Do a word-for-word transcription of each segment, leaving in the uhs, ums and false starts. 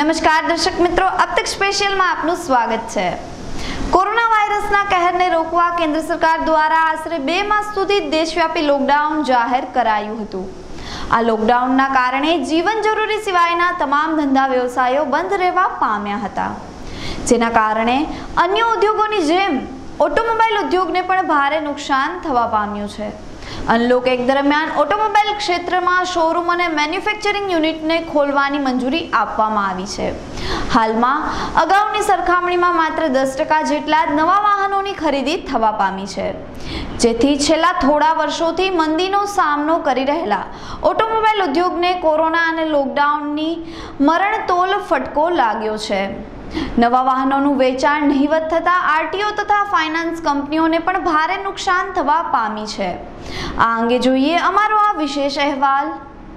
નમસ્કાર દર્શક મિત્રો, अब तक સ્પેશિયલમાં આપનું સ્વાગત છે। કોરોના વાયરસના કહેરને રોકવા કેન્દ્ર સરકાર દ્વારા આશરે બે માસ સુધી દેશવ્યાપી લોકડાઉન જાહેર કરાયું હતું। આ લોકડાઉનના કારણે જીવન જરૂરી સિવાયના તમામ ધંધા વ્યવસાયો બંધ રહેવા પામ્યા હતા, જેના કારણે અન્ય ઉદ્યોગોની જેમ ઓટોમોબાઈલ ઉદ્યોગને પણ ભારે નુકસાન થવા પામ્યું છે। અનલોક એક દરમિયાન ઓટોમોબાઈલ ક્ષેત્રમાં શોરૂમ અને મેન્યુફેક્ચરિંગ યુનિટને ખોલવાની મંજૂરી આપવામાં આવી છે। હાલમાં અગાઉની સરખામણીમાં માત્ર દસ ટકા જેટલા જ નવા વાહનોની ખરીદી થવા પામી છે, જેથી છેલ્લા થોડા વર્ષોથી મંદીનો સામનો કરી રહેલા ઓટોમોબાઈલ ઉદ્યોગને કોરોના અને લોકડાઉનની મરણતોલ ફટકો લાગ્યો છે। નવા વાહનોનું વેચાણ નહિવત થતા આરટીઓ તથા ફાઇનાન્સ કંપનીઓને પણ ભારે નુકસાન થવા પામી છે। આ અંગે જોઈએ અમારો આ વિશેષ અહેવાલ।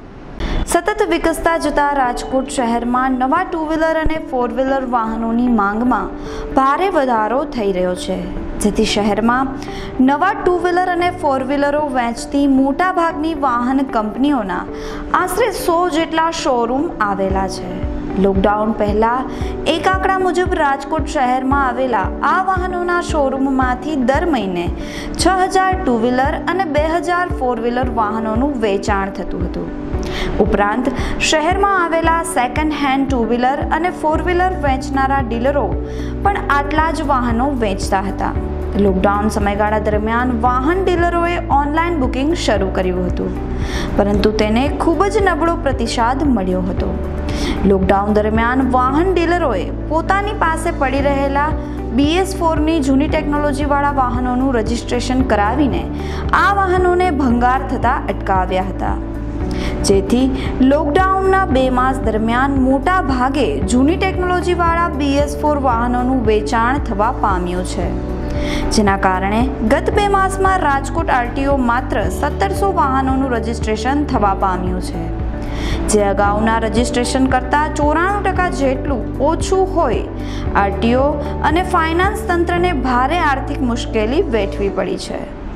સતત વિકસતા જતા રાજકોટ શહેરમાં નવા ટુ વ્હીલર અને ફોર વ્હીલર વાહનોની માંગમાં ભારે વધારો થઈ રહ્યો છે, જેથી શહેરમાં નવા ટુ વ્હીલર અને ફોર વ્હીલરો વેચતી મોટા ભાગની વાહન કંપનીઓના આશરે સો જેટલા શોરૂમ આવેલા છે। લોકડાઉન પહેલા એક આંકડા મુજબ રાજકોટ શહેરમાં આવેલા આ વાહનોના શોરૂમમાંથી દર મહિને છ હજાર ટુ વ્હીલર અને બે હજાર ફોર વ્હીલર વાહનોનું વેચાણ થતું હતું। ઉપરાંત શહેરમાં આવેલા સેકન્ડ હેન્ડ ટુ વ્હીલર અને ફોર વ્હીલર વેચનારા ડીલરો પણ આટલા જ વાહનો વેચતા હતા। લોકડાઉન સમયગાળા દરમિયાન વાહન ડીલરોએ ઓનલાઈન બુકિંગ શરૂ કર્યું હતું, પરંતુ તેને ખૂબ જ નબળો પ્રતિસાદ મળ્યો હતો। લોકડાઉન દરમિયાન વાહન ડીલરોએ પોતાની પાસે પડી રહેલા બી એસ ફોરની જૂની ટેકનોલોજીવાળા વાહનોનું રજિસ્ટ્રેશન કરાવીને આ વાહનોને ભંગાર થતાં અટકાવ્યા હતા, જેથી લોકડાઉનના બે માસ દરમિયાન મોટા ભાગે જૂની ટેકનોલોજીવાળા બી એસ ફોર વાહનોનું વેચાણ થવા પામ્યું છે, જેના કારણે ગત બે માસમાં રાજકોટ આરટીઓ માત્ર સત્તરસો વાહનોનું રજિસ્ટ્રેશન થવા પામ્યું છે, જે અગાઉના રજિસ્ટ્રેશન કરતાં ચોરાણું ટકા જેટલું ઓછું હોય। આરટીઓ અને ફાઇનાન્સ તંત્રને ભારે આર્થિક મુશ્કેલી વેઠવી પડી છે।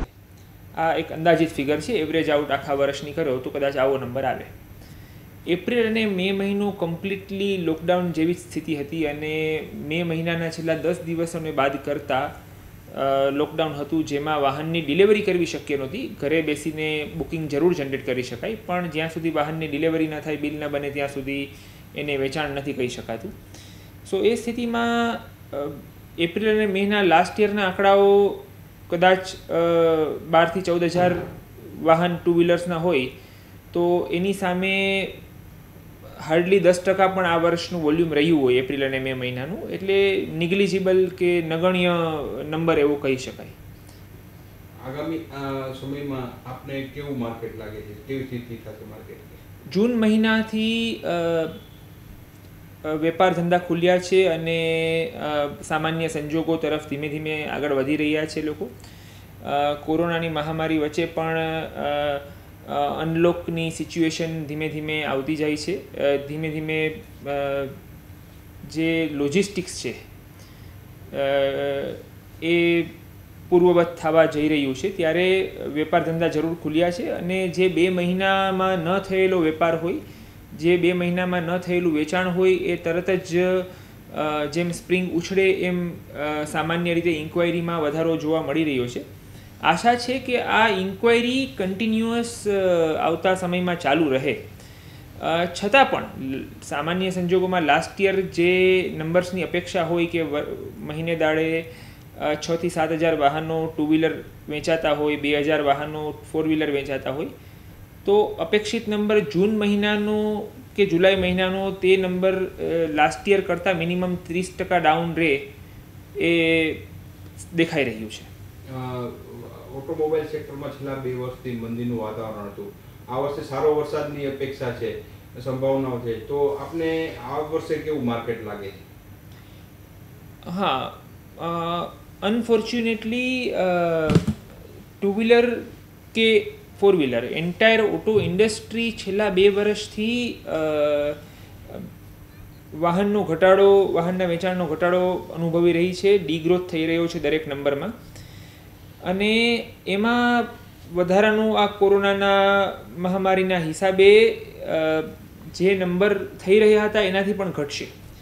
આ એક અંદાજિત ફિગર છે, એવરેજ આઉટ આખા વર્ષની કર્યો તો કદાચ આવો નંબર આવે। એપ્રિલ અને મે મહિનો કમ્પ્લીટલી લોકડાઉન જેવી સ્થિતિ હતી અને મે મહિનાના છેલ્લા દસ દિવસોને બાદ કરતાં લોકડાઉન હતું, જેમાં વાહનની ડિલિવરી કરવી શક્ય નહોતી। ઘરે બેસીને બુકિંગ જરૂર જનરેટ કરી શકાય, પણ જ્યાં સુધી વાહનની ડિલિવરી ન થાય, બિલ ન બને ત્યાં સુધી એને વેચાણ નથી કહી શકાતું। સો એ સ્થિતિમાં એપ્રિલ અને મેના લાસ્ટ યરના આંકડાઓ કદાચ બારથી ચૌદ હજાર વાહન ટુ વ્હીલર્સના હોય, તો એની સામે હાર્ડલી દસ ટકા પણ આ વર્ષનું વોલ્યુમ રહ્યું હોય એપ્રિલ અને મે મહિનાનું, એટલે નિગ્લિજિબલ કે નગણ્ય નંબર એવું કહી શકાય। આગામી સમયમાં આપને કેવું માર્કેટ લાગે છે, કેવી સ્થિતિ થશે માર્કેટ? જૂન મહિનાથી વેપાર ધંધા ખુલ્યા છે અને સામાન્ય સંજોગો તરફ ધીમે ધીમે આગળ વધી રહ્યા છે લોકો। કોરોનાની મહામારી વચ્ચે પણ અનલોકની સિચ્યુએશન ધીમે ધીમે આવતી જાય છે। ધીમે ધીમે જે લોજિસ્ટિક્સ છે એ પૂર્વવત થવા જઈ રહ્યું છે, ત્યારે વેપાર ધંધા જરૂર ખુલ્યા છે અને જે બે મહિનામાં ન થયેલો વેપાર હોય, જે બે મહિનામાં ન થયેલું વેચાણ હોય, એ તરત જ જેમ સ્પ્રિંગ ઉછળે એમ સામાન્ય રીતે ઇન્ક્વાયરીમાં વધારો જોવા મળી રહ્યો છે। આશા છે કે આ ઇન્ક્વાયરી કન્ટિન્યુઅસ આવતા સમયમાં ચાલુ રહે। છતાં પણ સામાન્ય સંજોગોમાં લાસ્ટ યર જે નંબર્સની અપેક્ષા હોય કે મહિને દાડે છથી સાત હજાર વાહનો ટુ વ્હીલર વેચાતા હોય, બે હજાર વાહનો ફોર વ્હીલર વેચાતા હોય, તો અપેક્ષિત નંબર જૂન મહિનાનો કે જુલાઈ મહિનાનો તે નંબર લાસ્ટ યર કરતાં મિનિમમ ત્રીસ ટકા ડાઉન રહે એ દેખાઈ રહ્યું છે। ઓટોમોબાઈલ સેક્ટરમાં છેલ્લા બે વર્ષથી મંદીનું વાતાવરણ હતું, આ વર્ષે સારો વરસાદની અપેક્ષા છે, સંભાવનાઓ છે, તો આપને આ વર્ષે કેવું માર્કેટ લાગે છે? હા, અનફોર્ચ્યુનેટલી ટુ વ્હીલર કે four wheeler entire auto industry છેલ્લા બે વર્ષથી વાહનનો ઘટાડો, વાહનના વેચાણનો ઘટાડો અનુભવી રહી છે। ડીગ્રોથ થઈ રહ્યો છે દરેક નંબરમાં, અને એમાં વધારાનું આ કોરોનાના મહામારીના હિસાબે જે નંબર થઈ રહ્યા હતા એનાથી પણ ઘટશે।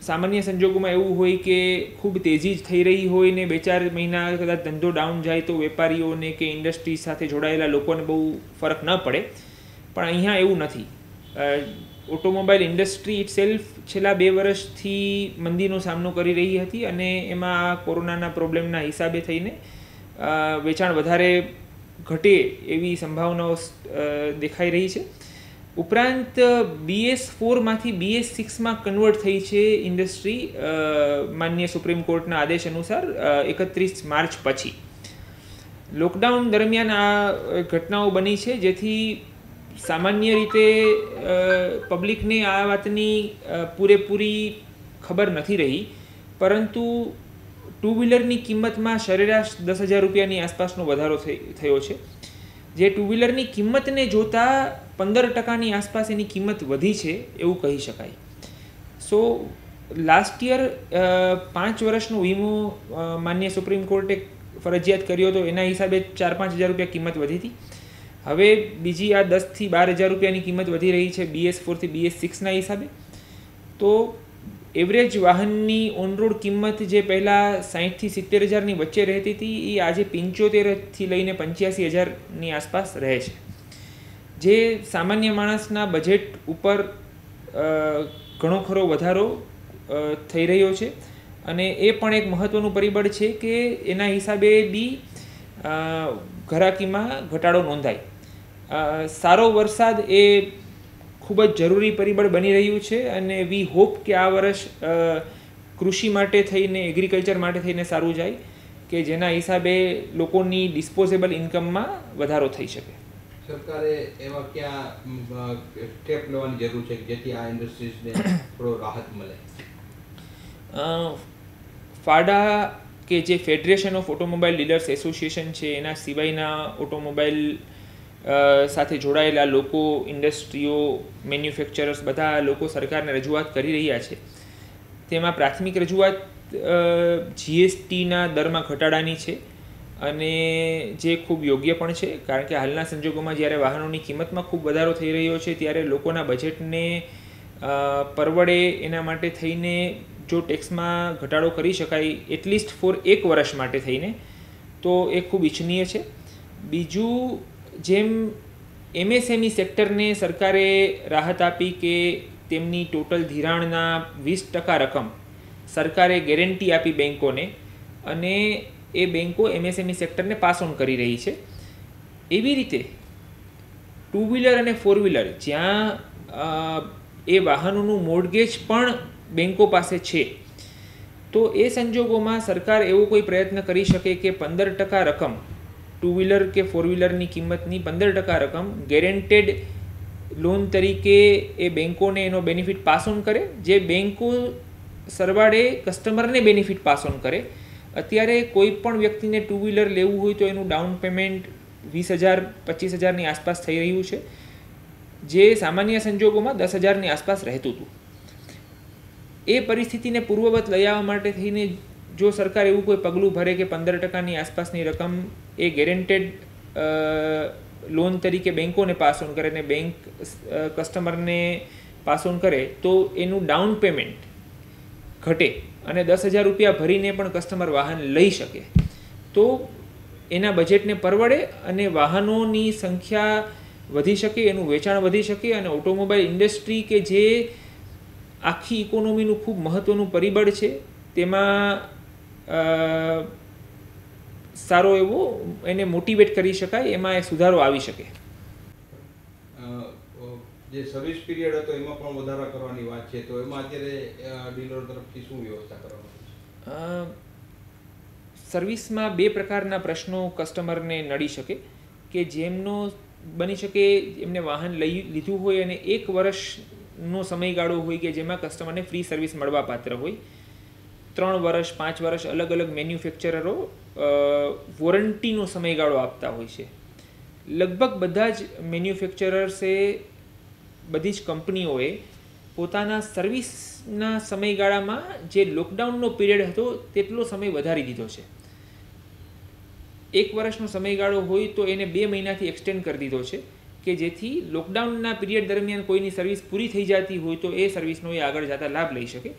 સામાન્ય સંજોગોમાં એવું હોય કે ખૂબ તેજી જ થઈ રહી હોય ને બે ચાર મહિના કદાચ ધંધો ડાઉન જાય તો વેપારીઓને કે ઇન્ડસ્ટ્રી સાથે જોડાયેલા લોકોને બહુ ફરક ન પડે, પણ અહીંયા એવું નથી. ઓટોમોબાઈલ ઇન્ડસ્ટ્રી ઇટ સેલ્ફ છેલ્લા બે વર્ષથી મંદીનો સામનો કરી રહી હતી અને એમાં આ કોરોનાના પ્રોબ્લેમના હિસાબે થઈને વેચાણ વધારે ઘટે એવી સંભાવનાઓ દેખાઈ રહી છે. ઉપરાંત બીએસ ફોરમાંથી બીએસ સિક્સમાં કન્વર્ટ થઈ છે ઇન્ડસ્ટ્રી માન્ય સુપ્રીમ કોર્ટના આદેશ અનુસાર એકત્રીસ માર્ચ પછી. લોકડાઉન દરમિયાન આ ઘટનાઓ બની છે, જેથી સામાન્ય રીતે પબ્લિકને આ વાતની પૂરેપૂરી ખબર નથી રહી, પરંતુ ટુ વ્હીલરની કિંમતમાં સરેરાશ દસ હજાર રૂપિયાની આસપાસનો વધારો થયો છે, જે ટુ વ્હીલરની કિંમતને જોતાં પંદર ટકાની આસપાસ એની કિંમત વધી છે એવું કહી શકાય. સો લાસ્ટ યર પાંચ વર્ષનો વીમો માન્ય સુપ્રીમ કોર્ટે ફરજિયાત કર્યો હતો, એના હિસાબે ચાર પાંચ હજાર રૂપિયા કિંમત વધી હતી. હવે બીજી આ દસથી બાર હજાર રૂપિયાની કિંમત વધી રહી છે બીએસ ફોરથી બીએસ સિક્સના હિસાબે. તો એવરેજ વાહનની ઓનરોડ કિંમત જે પહેલાં સાહીઠથી સિત્તેર હજારની વચ્ચે રહેતી હતી એ આજે પંચોતેરથી લઈને પંચ્યાસી હજારની આસપાસ રહે છે, જે સામાન્ય માણસના બજેટ ઉપર ઘણો ખરો વધારો થઈ રહ્યો છે. અને એ પણ એક મહત્ત્વનું પરિબળ છે કે એના હિસાબે બી ઘરાકીમાં ઘટાડો નોંધાય. સારો વરસાદ એ ખૂબ જ જરૂરી પરિબળ બની રહ્યું છે અને વી હોપ કે આ વર્ષ કૃષિ માટે થઈને એગ્રીકલ્ચર માટે થઈને સારું જાય, કે જેના હિસાબે લોકોની ડિસ્પોઝેબલ ઇન્કમમાં વધારો થઈ શકે. સરકારે એવા ક્યાં સ્ટેપ લેવાની જરૂર છે જેથી આ ઇન્ડસ્ટ્રીઝને થોડો રાહત મળે? ફાડા કે જે federation of automobile dealers association છે, એના સિવાયના ઓટોમોબાઈલ સાથે જોડાયેલા લોકો, ઇન્ડસ્ટ્રીઓ, મેન્યુફેક્ચરર્સ, બધા લોકો સરકારને રજૂઆત કરી રહ્યા છે. તેમાં પ્રાથમિક રજૂઆત જીએસટીના દરમાં ઘટાડાની છે, અને જે ખૂબ યોગ્ય પણ છે, કારણ કે હાલના સંજોગોમાં જ્યારે વાહનોની કિંમતમાં ખૂબ વધારો થઈ રહ્યો છે ત્યારે લોકોના બજેટને પરવડે એના માટે થઈને જો ટેક્સમાં ઘટાડો કરી શકાય એટલીસ્ટ ફોર એક વર્ષ માટે થઈને, તો એ ખૂબ ઇચ્છનીય છે. બીજું, જેમ એમએસએમઈ સેક્ટરને સરકારે રાહત આપી કે તેમની ટોટલ ધિરાણના વીસ ટકા રકમ સરકારે ગેરંટી આપી બેન્કોને, અને એ બેન્કો એમએસએમઈ સેક્ટરને પાસ ઓન કરી રહી છે, એવી રીતે ટુ વ્હીલર અને ફોર વ્હીલર જ્યાં એ વાહનોનું મોર્ગેજ પણ બેન્કો પાસે છે, તો એ સંજોગોમાં સરકાર એવો કોઈ પ્રયત્ન કરી શકે કે પંદર ટકા રકમ ટુ વ્હીલર કે ફોર વ્હીલરની કિંમતની પંદર ટકા રકમ ગેરેન્ટેડ લોન તરીકે એ બેન્કોને એનો બેનિફિટ પાસ ઓન કરે, જે બેન્કો સરવાળે કસ્ટમરને બેનિફિટ પાસ ઓન કરે. અત્યારે કોઈ પણ વ્યક્તિને ટુ વ્હીલર લેવું હોય તો એનું ડાઉન પેમેન્ટ વીસ હજાર પચીસ હજારની આસપાસ થઈ રહ્યું છે, જે સામાન્ય સંજોગોમાં દસ હજારની આસપાસ રહેતું હતું. એ પરિસ્થિતિને પૂર્વવત લઈ આવવા માટે થઈને જો સરકાર એવું કોઈ પગલું ભરે કે પંદર ટકાની આસપાસની રકમ એ ગેરેન્ટેડ લોન તરીકે બેન્કોને પાસ ઓન કરે અને બેંક કસ્ટમરને પાસ ઓન કરે, તો એનું ડાઉન પેમેન્ટ ઘટે અને દસ હજાર રૂપિયા ભરીને પણ કસ્ટમર વાહન લઈ શકે, તો એના બજેટને પરવડે અને વાહનોની સંખ્યા વધી શકે, એનું વેચાણ વધી શકે, અને ઓટોમોબાઈલ ઇન્ડસ્ટ્રી કે જે આખી ઇકોનોમીનું ખૂબ મહત્ત્વનું પરિબળ છે તેમાં સારો એવો એને મોટિવેટ કરી શકાય, એમાં એ સુધારો આવી શકે. જે સર્વિસ પીરિયડ હતો એમાં પણ વધારા કરવાની વાત છે, તો એમાં અત્યારે ડીલર તરફથી શું વ્યવસ્થા કરવાની? સર્વિસમાં બે પ્રકારના પ્રશ્નો કસ્ટમરને નડી શકે, કે જેમનો બની શકે એમને વાહન લઈ લીધું હોય અને એક વર્ષનો સમયગાળો હોય કે જેમાં કસ્ટમરને ફ્રી સર્વિસ મળવા પાત્ર હોય. ત્રણ વર્ષ, પાંચ વર્ષ અલગ અલગ મેન્યુફેક્ચરરો વોરંટીનો સમયગાળો આપતા હોય છે. લગભગ બધા જ મેન્યુફેક્ચરર્સે, બધી જ કંપનીઓએ પોતાના સર્વિસના સમયગાળામાં જે લોકડાઉનનો પીરિયડ હતો તેટલો સમય વધારી દીધો છે. એક વર્ષનો સમયગાળો હોય તો એને બે મહિનાથી એક્સટેન્ડ કરી દીધો છે, કે જેથી લોકડાઉનના પીરિયડ દરમિયાન કોઈની સર્વિસ પૂરી થઈ જતી હોય તો એ સર્વિસનો એ આગળ જતા લાભ લઈ શકે.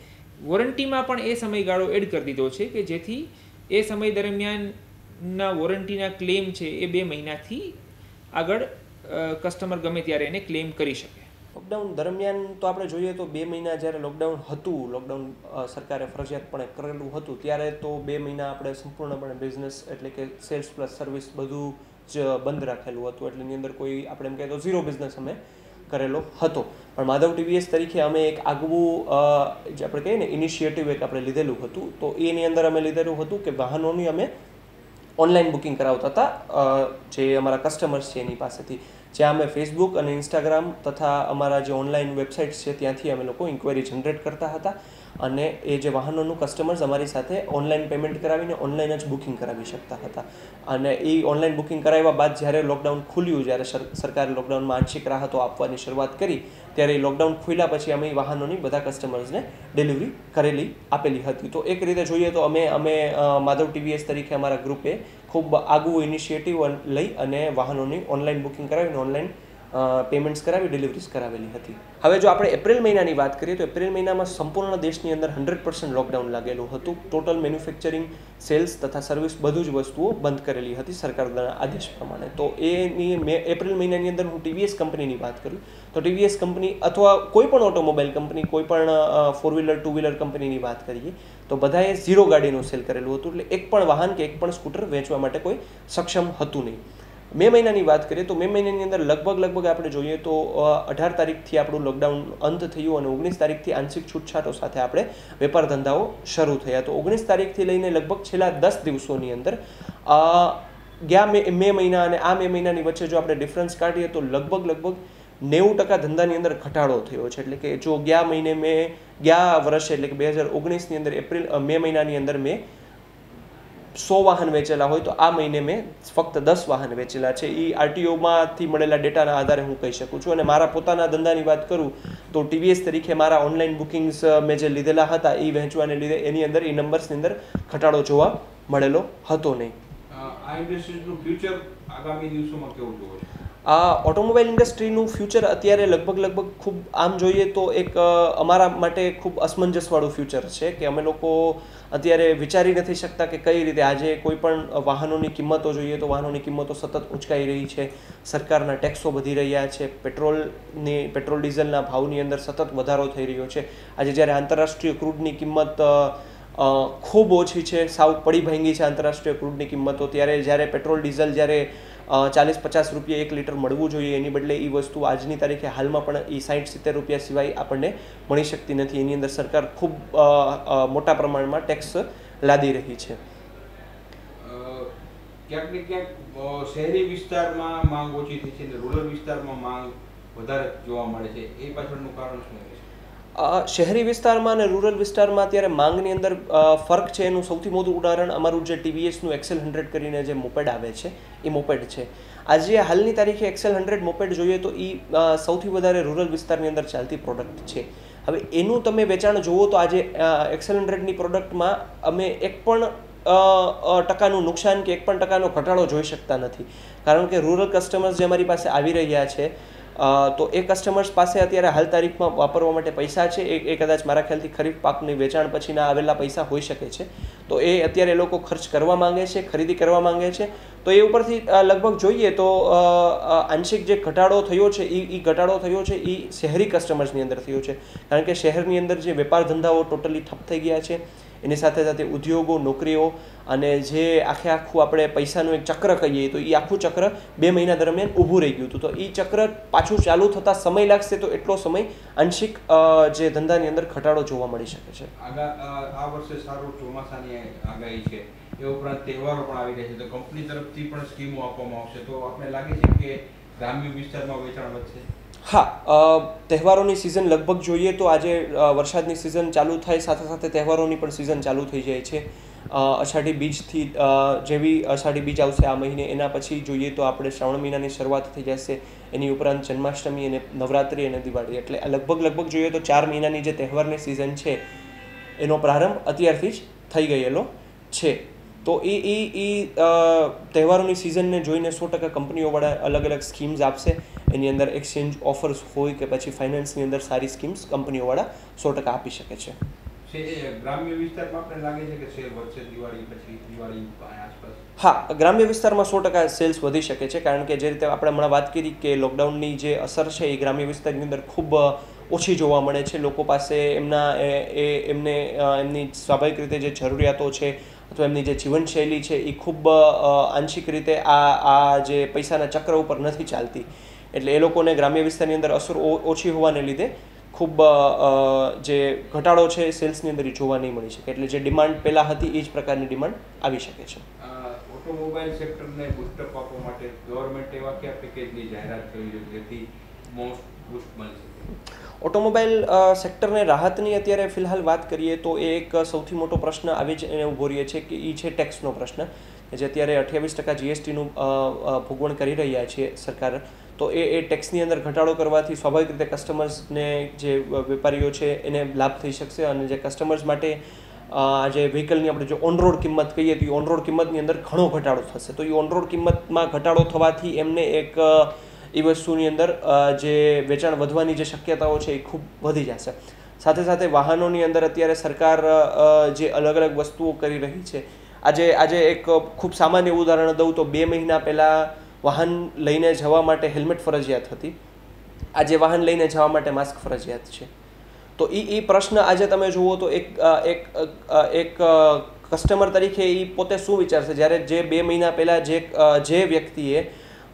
વોરંટીમાં પણ એ સમયગાળો એડ કરી દીધો છે કે જેથી એ સમય દરમિયાનના વોરંટીના ક્લેમ છે એ બે મહિનાથી આગળ કસ્ટમર ગમે ત્યારે એને ક્લેમ કરી શકે. લોકડાઉન દરમિયાન તો આપણે જોઈએ તો બે મહિના જ્યારે લોકડાઉન હતું, લોકડાઉન સરકારે ફરજિયાતપણે કરેલું હતું, ત્યારે તો બે મહિના આપણે સંપૂર્ણપણે બિઝનેસ એટલે કે સેલ્સ પ્લસ સર્વિસ બધું જ બંધ રાખેલું હતું. એટલે એની અંદર કોઈ આપણે એમ કહીએ તો ઝીરો બિઝનેસ અમે કરેલો હતો. પણ માધવ ટીવીએસ તરીકે અમે એક આગવું જે આપણે કહીએ ને ઇનિશિયેટિવ એક આપણે લીધેલું હતું. તો એની અંદર અમે લીધેલું હતું કે વાહનોની અમે ઓનલાઈન બુકિંગ કરાવતા હતા જે અમારા કસ્ટમર્સ છે એની પાસેથી, જ્યાં અમે ફેસબુક અને ઇન્સ્ટાગ્રામ તથા અમારા જે ઓનલાઈન વેબસાઇટ્સ છે ત્યાંથી અમે લોકો ઇન્ક્વાયરી જનરેટ કરતા હતા અને એ જે વાહનોનું કસ્ટમર્સ અમારી સાથે ઓનલાઈન પેમેન્ટ કરાવીને ઓનલાઈન જ બુકિંગ કરાવી શકતા હતા. અને એ ઓનલાઈન બુકિંગ કરાવ્યા બાદ જ્યારે લોકડાઉન ખુલ્યું, જ્યારે સરકારે લોકડાઉનમાં આંશિક રાહતો આપવાની શરૂઆત કરી, ત્યારે એ લોકડાઉન ખુલ્યા પછી અમે વાહનોની બધા કસ્ટમર્સને ડિલિવરી કરેલી આપેલી હતી. તો એક રીતે જોઈએ તો અમે અમે માધવ ટીવીએસ તરીકે અમારા ગ્રુપે ખૂબ આગવું ઇનિશિયેટિવ લઈ અને વાહનોની ઓનલાઈન બુકિંગ કરાવીને ઓનલાઈન પેમેન્ટ્સ કરાવી ડિલિવરીઝ કરાવેલી હતી. હવે જો આપણે એપ્રિલ મહિનાની વાત કરીએ તો એપ્રિલ મહિનામાં સંપૂર્ણ દેશની અંદર હંડ્રેડ પર્સન્ટ લોકડાઉન લાગેલું હતું. ટોટલ મેન્યુફેક્ચરિંગ, સેલ્સ તથા સર્વિસ બધું જ વસ્તુઓ બંધ કરેલી હતી સરકાર દ્વારા આદેશ પ્રમાણે. તો એની મે એપ્રિલ મહિનાની અંદર હું ટીવીએસ કંપનીની વાત કરું તો ટીવીએસ કંપની અથવા કોઈ પણ ઓટોમોબાઈલ કંપની, કોઈ પણ ફોર વ્હીલર ટુ વ્હીલર કંપનીની વાત કરીએ તો બધાએ ઝીરો ગાડીનું સેલ કરેલું હતું. એટલે એક પણ વાહન કે એક પણ સ્કૂટર વેચવા માટે કોઈ સક્ષમ હતું નહીં. મે મહિનાની વાત કરીએ તો મે મહિનાની અંદર લગભગ લગભગ આપણે જોઈએ તો અઢાર તારીખથી આપણું લોકડાઉન અંત થયું અને ઓગણીસ તારીખથી આંશિક છૂટછાટો સાથે આપણે વેપાર ધંધાઓ શરૂ થયા. તો ઓગણીસ તારીખથી લઈને લગભગ છેલ્લા દસ દિવસોની અંદર ગયા મે મે મહિના અને આ મે મહિનાની વચ્ચે જો આપણે ડિફરન્સ કાઢીએ તો લગભગ લગભગ નેવું ટકા ધંધાની અંદર ઘટાડો થયો છે. એટલે કે જો ગયા મહિને મેં ગયા વર્ષે એટલે કે બે હજાર ઓગણીસની અંદર એપ્રિલ મે મહિનાની અંદર મેં સો વાહન વેચેલા હોય તો આ મહિને મેં ફક્ત દસ વાહન વેચેલા છે. એ આરટીઓમાંથી મળેલા ડેટાના આધારે હું કહી શકું છું. અને મારા પોતાના ધંધાની વાત કરું તો ટીવીએસ તરીકે મારા ઓનલાઈન બુકિંગ્સ મેં જે લીધેલા હતા એ વહેંચવાને લીધે એની અંદર એ નંબર્સની અંદર ઘટાડો જોવા મળેલો હતો નહીં. આ ઇન્ડસ્ટ્રીનું ફ્યુચર આગામી દિવસોમાં કેવું જોવો છે? આ ઓટોમોબાઈલ ઇન્ડસ્ટ્રીનું ફ્યુચર અત્યારે લગભગ લગભગ ખૂબ આમ જોઈએ તો એક અમારા માટે ખૂબ અસમંજસવાળું ફ્યુચર છે કે અમે લોકો અત્યારે વિચારી નથી શકતા કે કઈ રીતે આજે કોઈ પણ વાહનોની કિંમતો જોઈએ તો વાહનોની કિંમતો સતત ઊંચકાઈ રહી છે, સરકારના ટેક્સો વધી રહ્યા છે, પેટ્રોલની પેટ્રોલ ડીઝલના ભાવની અંદર સતત વધારો થઈ રહ્યો છે. આજે જ્યારે આંતરરાષ્ટ્રીય ક્રૂડની કિંમત ખૂબ ઓછી છે, સાવ પડી ભાંગી છે આંતરરાષ્ટ્રીય ક્રૂડની કિંમતો, ત્યારે જ્યારે પેટ્રોલ ડીઝલ જ્યારે ચાલીસ પચાસ રૂપિયા એક લીટર મળવું જોઈએ એની બદલે એ વસ્તુ આજની તારીખે હાલમાં પણ એ સાઠ સિત્તેર રૂપિયા સિવાય આપણને મળી શકતી નથી. એની અંદર સરકાર ખૂબ મોટા પ્રમાણમાં ટેક્સ લાદી રહી છે. ક્યાંક ને ક્યાંક શહેરી વિસ્તારમાં માંગ ઓછી થઈ છે અને રૂરલ વિસ્તારમાં માંગ વધારે જોવા મળે છે. એ પાછળનું કારણ શું છે? શહેરી વિસ્તારમાં અને રૂરલ વિસ્તારમાં અત્યારે માંગની અંદર ફરક છે એનું સૌથી મોટું ઉદાહરણ અમારું જે ટીવીએસનું એક્સેલ હંડ્રેડ કરીને જે મોપેડ આવે છે એ મોપેડ છે. આજે હાલની તારીખે એક્સેલ હંડ્રેડ મોપેડ જોઈએ તો એ સૌથી વધારે રૂરલ વિસ્તારની અંદર ચાલતી પ્રોડક્ટ છે. હવે એનું તમે વેચાણ જુઓ તો આજે એક્સેલ હંડ્રેડની પ્રોડક્ટમાં અમે એક પણ ટકાનું નુકસાન કે એક પણ ટકાનો ઘટાડો જોઈ શકતા નથી. કારણ કે રૂરલ કસ્ટમર્સ જે અમારી પાસે આવી રહ્યા છે તો એ કસ્ટમર્સ પાસે અત્યારે હાલ તારીખમાં વાપરવા માટે પૈસા છે. એ એ કદાચ મારા ખ્યાલથી ખરીફ પાકની વેચાણ પછીના આવેલા પૈસા હોઈ શકે છે. તો એ અત્યારે એ લોકો ખર્ચ કરવા માંગે છે, ખરીદી કરવા માંગે છે. તો એ ઉપરથી લગભગ જોઈએ તો આંશિક જે ઘટાડો થયો છે એ એ ઘટાડો થયો છે એ શહેરી કસ્ટમર્સની અંદર થયો છે. કારણ કે શહેરની અંદર જે વેપાર ધંધાઓ ટોટલી ઠપ થઈ ગયા છે, એની સાથે સાથે ઉદ્યોગો, નોકરીઓ અને જે આખે આખું આપણે પૈસાનું એક ચક્ર કહીએ તો એ આખું ચક્ર બે મહિના દરમિયાન ઊભું રહી ગયું હતું. તો એ ચક્ર પાછું ચાલુ થતાં સમય લાગશે તો એટલો સમય આંશિક જે ધંધાની અંદર ઘટાડો જોવા મળી શકે છે. આ વર્ષે સારું ચોમાસાની આગાહી છે, એ ઉપરાંત તહેવારો પણ આવી રહ્યા છે, તો કંપની તરફથી પણ સ્કીમો આપવામાં આવશે. તો આપણે લાગે છે કે ગ્રામ્ય વિસ્તારમાં વેચાણ વધશે? હા, તહેવારોની સિઝન લગભગ જોઈએ તો આજે વરસાદની સિઝન ચાલુ થાય સાથે સાથે તહેવારોની પણ સિઝન ચાલુ થઈ જાય છે. અષાઢી બીજથી જેવી અષાઢી બીજ આવશે આ મહિને, એના પછી જોઈએ તો આપણે શ્રાવણ મહિનાની શરૂઆત થઈ જશે. એની ઉપરાંત જન્માષ્ટમી અને નવરાત્રિ અને દિવાળી, એટલે લગભગ લગભગ જોઈએ તો ચાર મહિનાની જે તહેવારની સિઝન છે એનો પ્રારંભ અત્યારથી જ થઈ ગયેલો છે. તો એ એ એ તહેવારોની સિઝનને જોઈને સો ટકા કંપનીઓવાળા અલગ અલગ સ્કીમ્સ આપશે. એની અંદર એક્સચેન્જ ઓફર્સ હોય કે પછી ફાઇનાન્સની અંદર સારી સ્કીમ્સ કંપનીઓવાળા સો ટકા આપી શકે છે. છે એ ગ્રામ્ય વિસ્તારમાં આપણે લાગે છે કે શેર વધશે દિવાળી પછી, દિવાળી આસપાસ? હા, ગ્રામ્ય વિસ્તારમાં સો ટકા સેલ્સ વધી શકે છે, કારણ કે જે રીતે આપણે હમણાં વાત કરી કે લોકડાઉનની જે અસર છે એ ગ્રામ્ય વિસ્તારની અંદર ખૂબ ઓછી જોવા મળે છે. લોકો પાસે એમના એ એમને એમની સ્વાભાવિક રીતે જે જરૂરિયાતો છે અથવા એમની જે જીવનશૈલી છે એ ખૂબ આંશિક રીતે આ આ જે પૈસાના ચક્ર ઉપર નથી ચાલતી. એટલે એ લોકોને ગ્રામ્ય વિસ્તારની અંદર અસર ઓછી હોવાને લીધે ખૂબ જે ઘટાડો છે સેલ્સની અંદર એ જોવા નહીં મળી શકે. એટલે જે ડિમાન્ડ પહેલાં હતી એ જ પ્રકારની ડિમાન્ડ આવી શકે છે. ઓટોમોબાઈલ સેક્ટરને બૂસ્ટઅપ આપવા માટે ગવર્મેન્ટ એવા કયા પેકેજની જાહેરાત કરી છે જેથી મોસ્ટ બૂસ્ટ મળી શકે? ઓટોમોબાઈલ સેક્ટરને રાહતની અત્યારે ફિલહાલ વાત કરીએ તો એ એક સૌથી મોટો પ્રશ્ન આવી જ એને ઊભો રહે છે કે એ છે ટેક્સનો પ્રશ્ન, જે અત્યારે અઠ્યાવીસ ટકા જીએસટીનું ભોગવણ કરી રહ્યા છે સરકાર. તો એ એ ટેક્સની અંદર ઘટાડો કરવાથી સ્વાભાવિક રીતે કસ્ટમર્સને જે વેપારીઓ છે એને લાભ થઈ શકશે, અને જે કસ્ટમર્સ માટે જે વ્હીકલની આપણે જો ઓન રોડ કિંમત કહીએ તો એ ઓન રોડ કિંમતની અંદર ઘણો ઘટાડો થશે. તો એ ઓન રોડ કિંમતમાં ઘટાડો થવાથી એમને એક એ વસ્તુની અંદર જે વેચાણ વધવાની જે શક્યતાઓ છે એ ખૂબ વધી જશે. સાથે સાથે વાહનોની અંદર અત્યારે સરકાર જે અલગ અલગ વસ્તુઓ કરી રહી છે, આજે આજે એક ખૂબ સામાન્ય ઉદાહરણ દઉં તો બે મહિના પહેલાં વાહન લઈને જવા માટે હેલ્મેટ ફરજિયાત હતી, આજે વાહન લઈને જવા માટે માસ્ક ફરજિયાત છે. તો એ એ પ્રશ્ન આજે તમે જુઓ તો એક એક એક કસ્ટમર તરીકે એ પોતે શું વિચારશે જ્યારે જે બે મહિના પહેલાં જે જે વ્યક્તિએ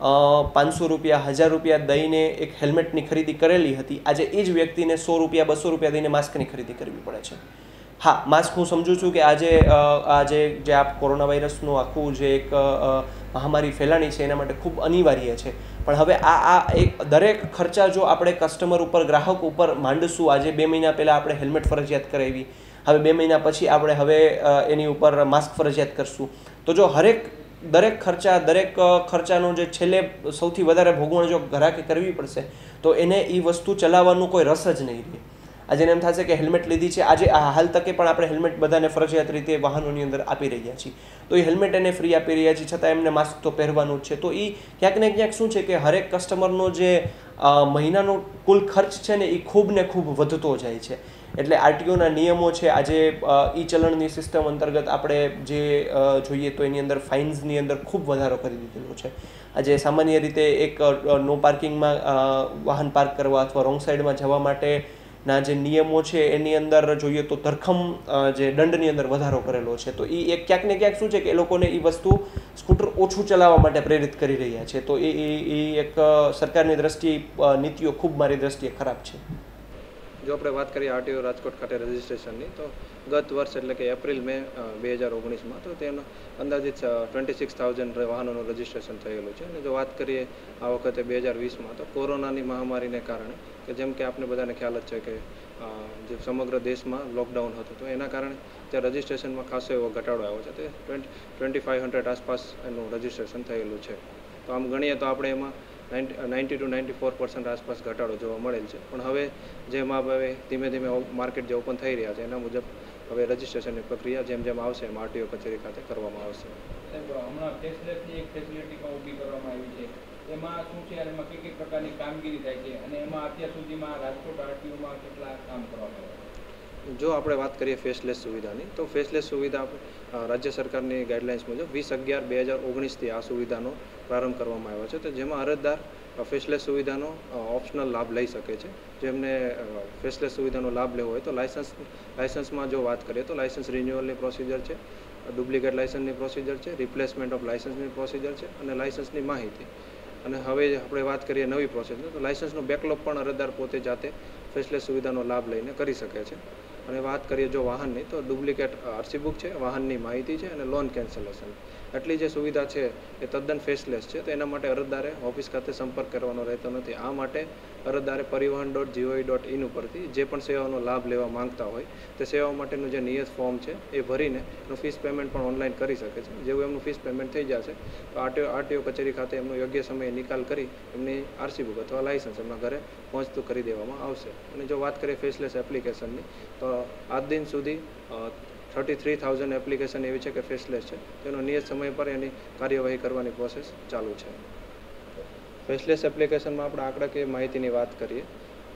પાંચસો રૂપિયા હજાર રૂપિયા દઈને એક હેલ્મેટની ખરીદી કરેલી હતી, આજે એ જ વ્યક્તિને સો રૂપિયા બસો રૂપિયા દઈને માસ્કની ખરીદી કરવી પડે છે. હા, માસ્ક હું સમજુ છું કે આજે આજે જે આ કોરોના વાયરસનું આખું જે એક મહામારી ફેલાણી છે એના માટે ખૂબ અનિવાર્ય છે, પણ હવે આ આ એક દરેક ખર્ચા જો આપણે કસ્ટમર ઉપર ગ્રાહક ઉપર માંડશું, આજે બે મહિના પહેલાં આપણે હેલ્મેટ ફરજિયાત કરાવી, હવે બે મહિના પછી આપણે હવે એની ઉપર માસ્ક ફરજિયાત કરશું, તો જો હરેક દરેક ખર્ચા દરેક ખર્ચાનો જે છેલ્લે સૌથી વધારે ભોગવણ જો ગ્રાહકે કરવી પડશે તો એને એ વસ્તુ ચલાવવાનું કોઈ રસ જ નહીં રહે. આજે એમ થશે કે હેલ્મેટ લીધી છે, આજે આ હાલ તકે પણ આપણે હેલ્મેટ બધાને ફરજિયાત રીતે વાહનોની અંદર આપી રહ્યા છીએ, તો એ હેલ્મેટ એને ફ્રી આપી રહ્યા છીએ, છતાં એમને માસ્ક તો પહેરવાનું જ છે. તો એ ક્યાંક ને ક્યાંક શું છે કે હરેક કસ્ટમરનો જે મહિનાનો કુલ ખર્ચ છે ને એ ખૂબ ને ખૂબ વધતો જાય છે. એટલે આરટીઓના નિયમો છે, આજે ઈ ચલણની સિસ્ટમ અંતર્ગત આપણે જે જોઈએ તો એની અંદર ફાઇન્સની અંદર ખૂબ વધારો કરી દીધેલો છે. આજે સામાન્ય રીતે એક નો પાર્કિંગમાં વાહન પાર્ક કરવા અથવા રોંગ સાઈડમાં જવા માટેના જે નિયમો છે એની અંદર જોઈએ તો ધરખમ જે દંડની અંદર વધારો કરેલો છે. તો એ એક ક્યાંક ને ક્યાંક શું છે કે એ લોકોને એ વસ્તુ સ્કૂટર ઓછું ચલાવવા માટે પ્રેરિત કરી રહ્યા છે. તો એ એ એક સરકારની દ્રષ્ટિએ નીતિઓ ખૂબ મારી દ્રષ્ટિએ ખરાબ છે. જો આપણે વાત કરીએ આરટીઓ રાજકોટ ખાતે રજિસ્ટ્રેશનની, તો ગત વર્ષ એટલે કે એપ્રિલ મે બે હજાર ઓગણીસમાં તો તેનો અંદાજિત ટ્વેન્ટી સિક્સ થાઉઝન્ડ વાહનોનું રજિસ્ટ્રેશન થયેલું છે. અને જો વાત કરીએ આ વખતે બે હજાર વીસમાં તો કોરોનાની મહામારીને કારણે કે જેમ કે આપણે બધાને ખ્યાલ જ છે કે જે સમગ્ર દેશમાં લોકડાઉન હતું, તો એના કારણે ત્યાં રજિસ્ટ્રેશનમાં ખાસો એવો ઘટાડો આવ્યો છે. તે ટ્વેન્ટી ટ્વેન્ટી ફાઇવ હંડ્રેડ આસપાસ એનું રજિસ્ટ્રેશન થયેલું છે. તો આમ ગણીએ તો આપણે એમાં ninety two ninety four percent આસપાસ ઘટાડો જોવા મળેલ છે. પણ હવે જેમ હવે ધીમે ધીમે માર્કેટ જે ઓપન થઈ રહ્યા છે એના મુજબ હવે રજિસ્ટ્રેશનની પ્રક્રિયા જેમ જેમ આવશે એમ આરટીઓ કચેરી ખાતે કરવામાં આવશે. હમણાં કેશલેસની એક ફેસિલિટી પણ ઊભી કરવામાં આવી છે, એમાં શું છે અને એમાં કઈ કઈ પ્રકારની કામગીરી થાય છે અને એમાં અત્યાર સુધીમાં રાજકોટ આરટીઓમાં કેટલા કામ કરવામાં આવ્યા? જો આપણે વાત કરીએ ફેસલેસ સુવિધાની, તો ફેસલેસ સુવિધા રાજ્ય સરકારની ગાઈડલાઇન્સ મુજબ વીસ અગિયાર બે હજાર ઓગણીસથી આ સુવિધાનો પ્રારંભ કરવામાં આવ્યો છે. તો જેમાં અરજદાર ફેસલેસ સુવિધાનો ઓપ્શનલ લાભ લઈ શકે છે. જેમને ફેસલેસ સુવિધાનો લાભ લેવો હોય તો લાયસન્સ લાયસન્સમાં જો વાત કરીએ તો લાયસન્સ રિન્યુઅલની પ્રોસિજર છે, ડુપ્લિકેટ લાયસન્સની પ્રોસિજર છે, રિપ્લેસમેન્ટ ઓફ લાયસન્સની પ્રોસિજર છે અને લાયસન્સની માહિતી. અને હવે આપણે વાત કરીએ નવી પ્રોસેસની, તો લાયસન્સનો બેકલોગ પણ અરજદાર પોતે જાતે ફેસલેસ સુવિધાનો લાભ લઈને કરી શકે છે. અને વાત કરીએ જો વાહનની, તો ડુપ્લિકેટ આરસી બુક છે, વાહનની માહિતી છે અને લોન કેન્સલેશન, એટલી જે સુવિધા છે એ તદ્દન ફેસલેસ છે. તો એના માટે અરજદારે ઓફિસ ખાતે સંપર્ક કરવાનો રહેતો નથી. આ માટે અરજદારે પરિવહન ડોટ જીઓવી ડોટ ઇન ઉપરથી જે પણ સેવાનો લાભ લેવા માંગતા હોય તે સેવા માટેનું જે નિયત ફોર્મ છે એ ભરીને એનું ફીસ પેમેન્ટ પણ ઓનલાઈન કરી શકે છે. જેવું એમનું ફીસ પેમેન્ટ થઈ જશે તો આરટીઓ આરટીઓ કચેરી ખાતે એમનો યોગ્ય સમયે નિકાલ કરી એમની આરસી બુક અથવા લાયસન્સ એમના ઘરે પહોંચતું કરી દેવામાં આવશે. અને જો વાત કરીએ ફેસલેસ એપ્લિકેશનની, તો આજ દિન સુધી થર્ટી થ્રી થાઉઝન્ડ એપ્લિકેશન એવી છે કે ફેસલેસ છે, તેનો નિયત સમય પર એની કાર્યવાહી કરવાની પ્રોસેસ ચાલુ છે. ફેસલેસ એપ્લિકેશનમાં આપણે આંકડાકીય માહિતીની વાત કરીએ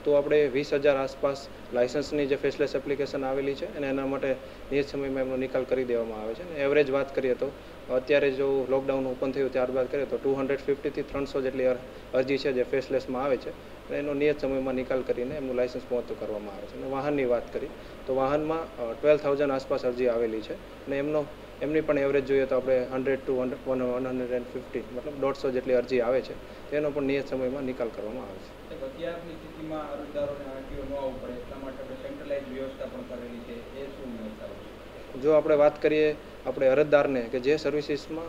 તો આપણે વીસ હજાર આસપાસ લાઇસન્સની જે ફેસલેસ એપ્લિકેશન આવેલી છે અને એના માટે નિયત સમયમાં એમનો નિકાલ કરી દેવામાં આવે છે. અને એવરેજ વાત કરીએ તો અત્યારે જો લોકડાઉન ઓપન થયું ત્યારબાદ કરીએ તો ટુ હંડ્રેડ ફિફ્ટીથી ત્રણસો જેટલી અરજી છે જે ફેસલેસમાં આવે છે અને એનો નિયત સમયમાં નિકાલ કરીને એમનું લાઇસન્સ પહોંચતું કરવામાં આવે છે. અને વાહનની વાત કરી તો વાહનમાં ટ્વેલ્વ થાઉઝન્ડ આસપાસ અરજી આવેલી છે અને એમનો એમની પણ એવરેજ જોઈએ તો આપણે hundred two hundred one one hundred and fifty મતલબ દોઢસો જેટલી અરજી આવે છે તેનો પણ નિયત સમયમાં નિકાલ કરવામાં આવે છે. અત્યારની સ્થિતિમાં અરજદારોને આરટીઓ ન આવવું પડે એટલા માટે આપણે સેન્ટ્રલાઇઝ વ્યવસ્થા પણ કરેલી છે, એ શું વ્યવસ્થા છે? જો આપણે વાત કરીએ આપણે અરજદારને કે જે સર્વિસીસમાં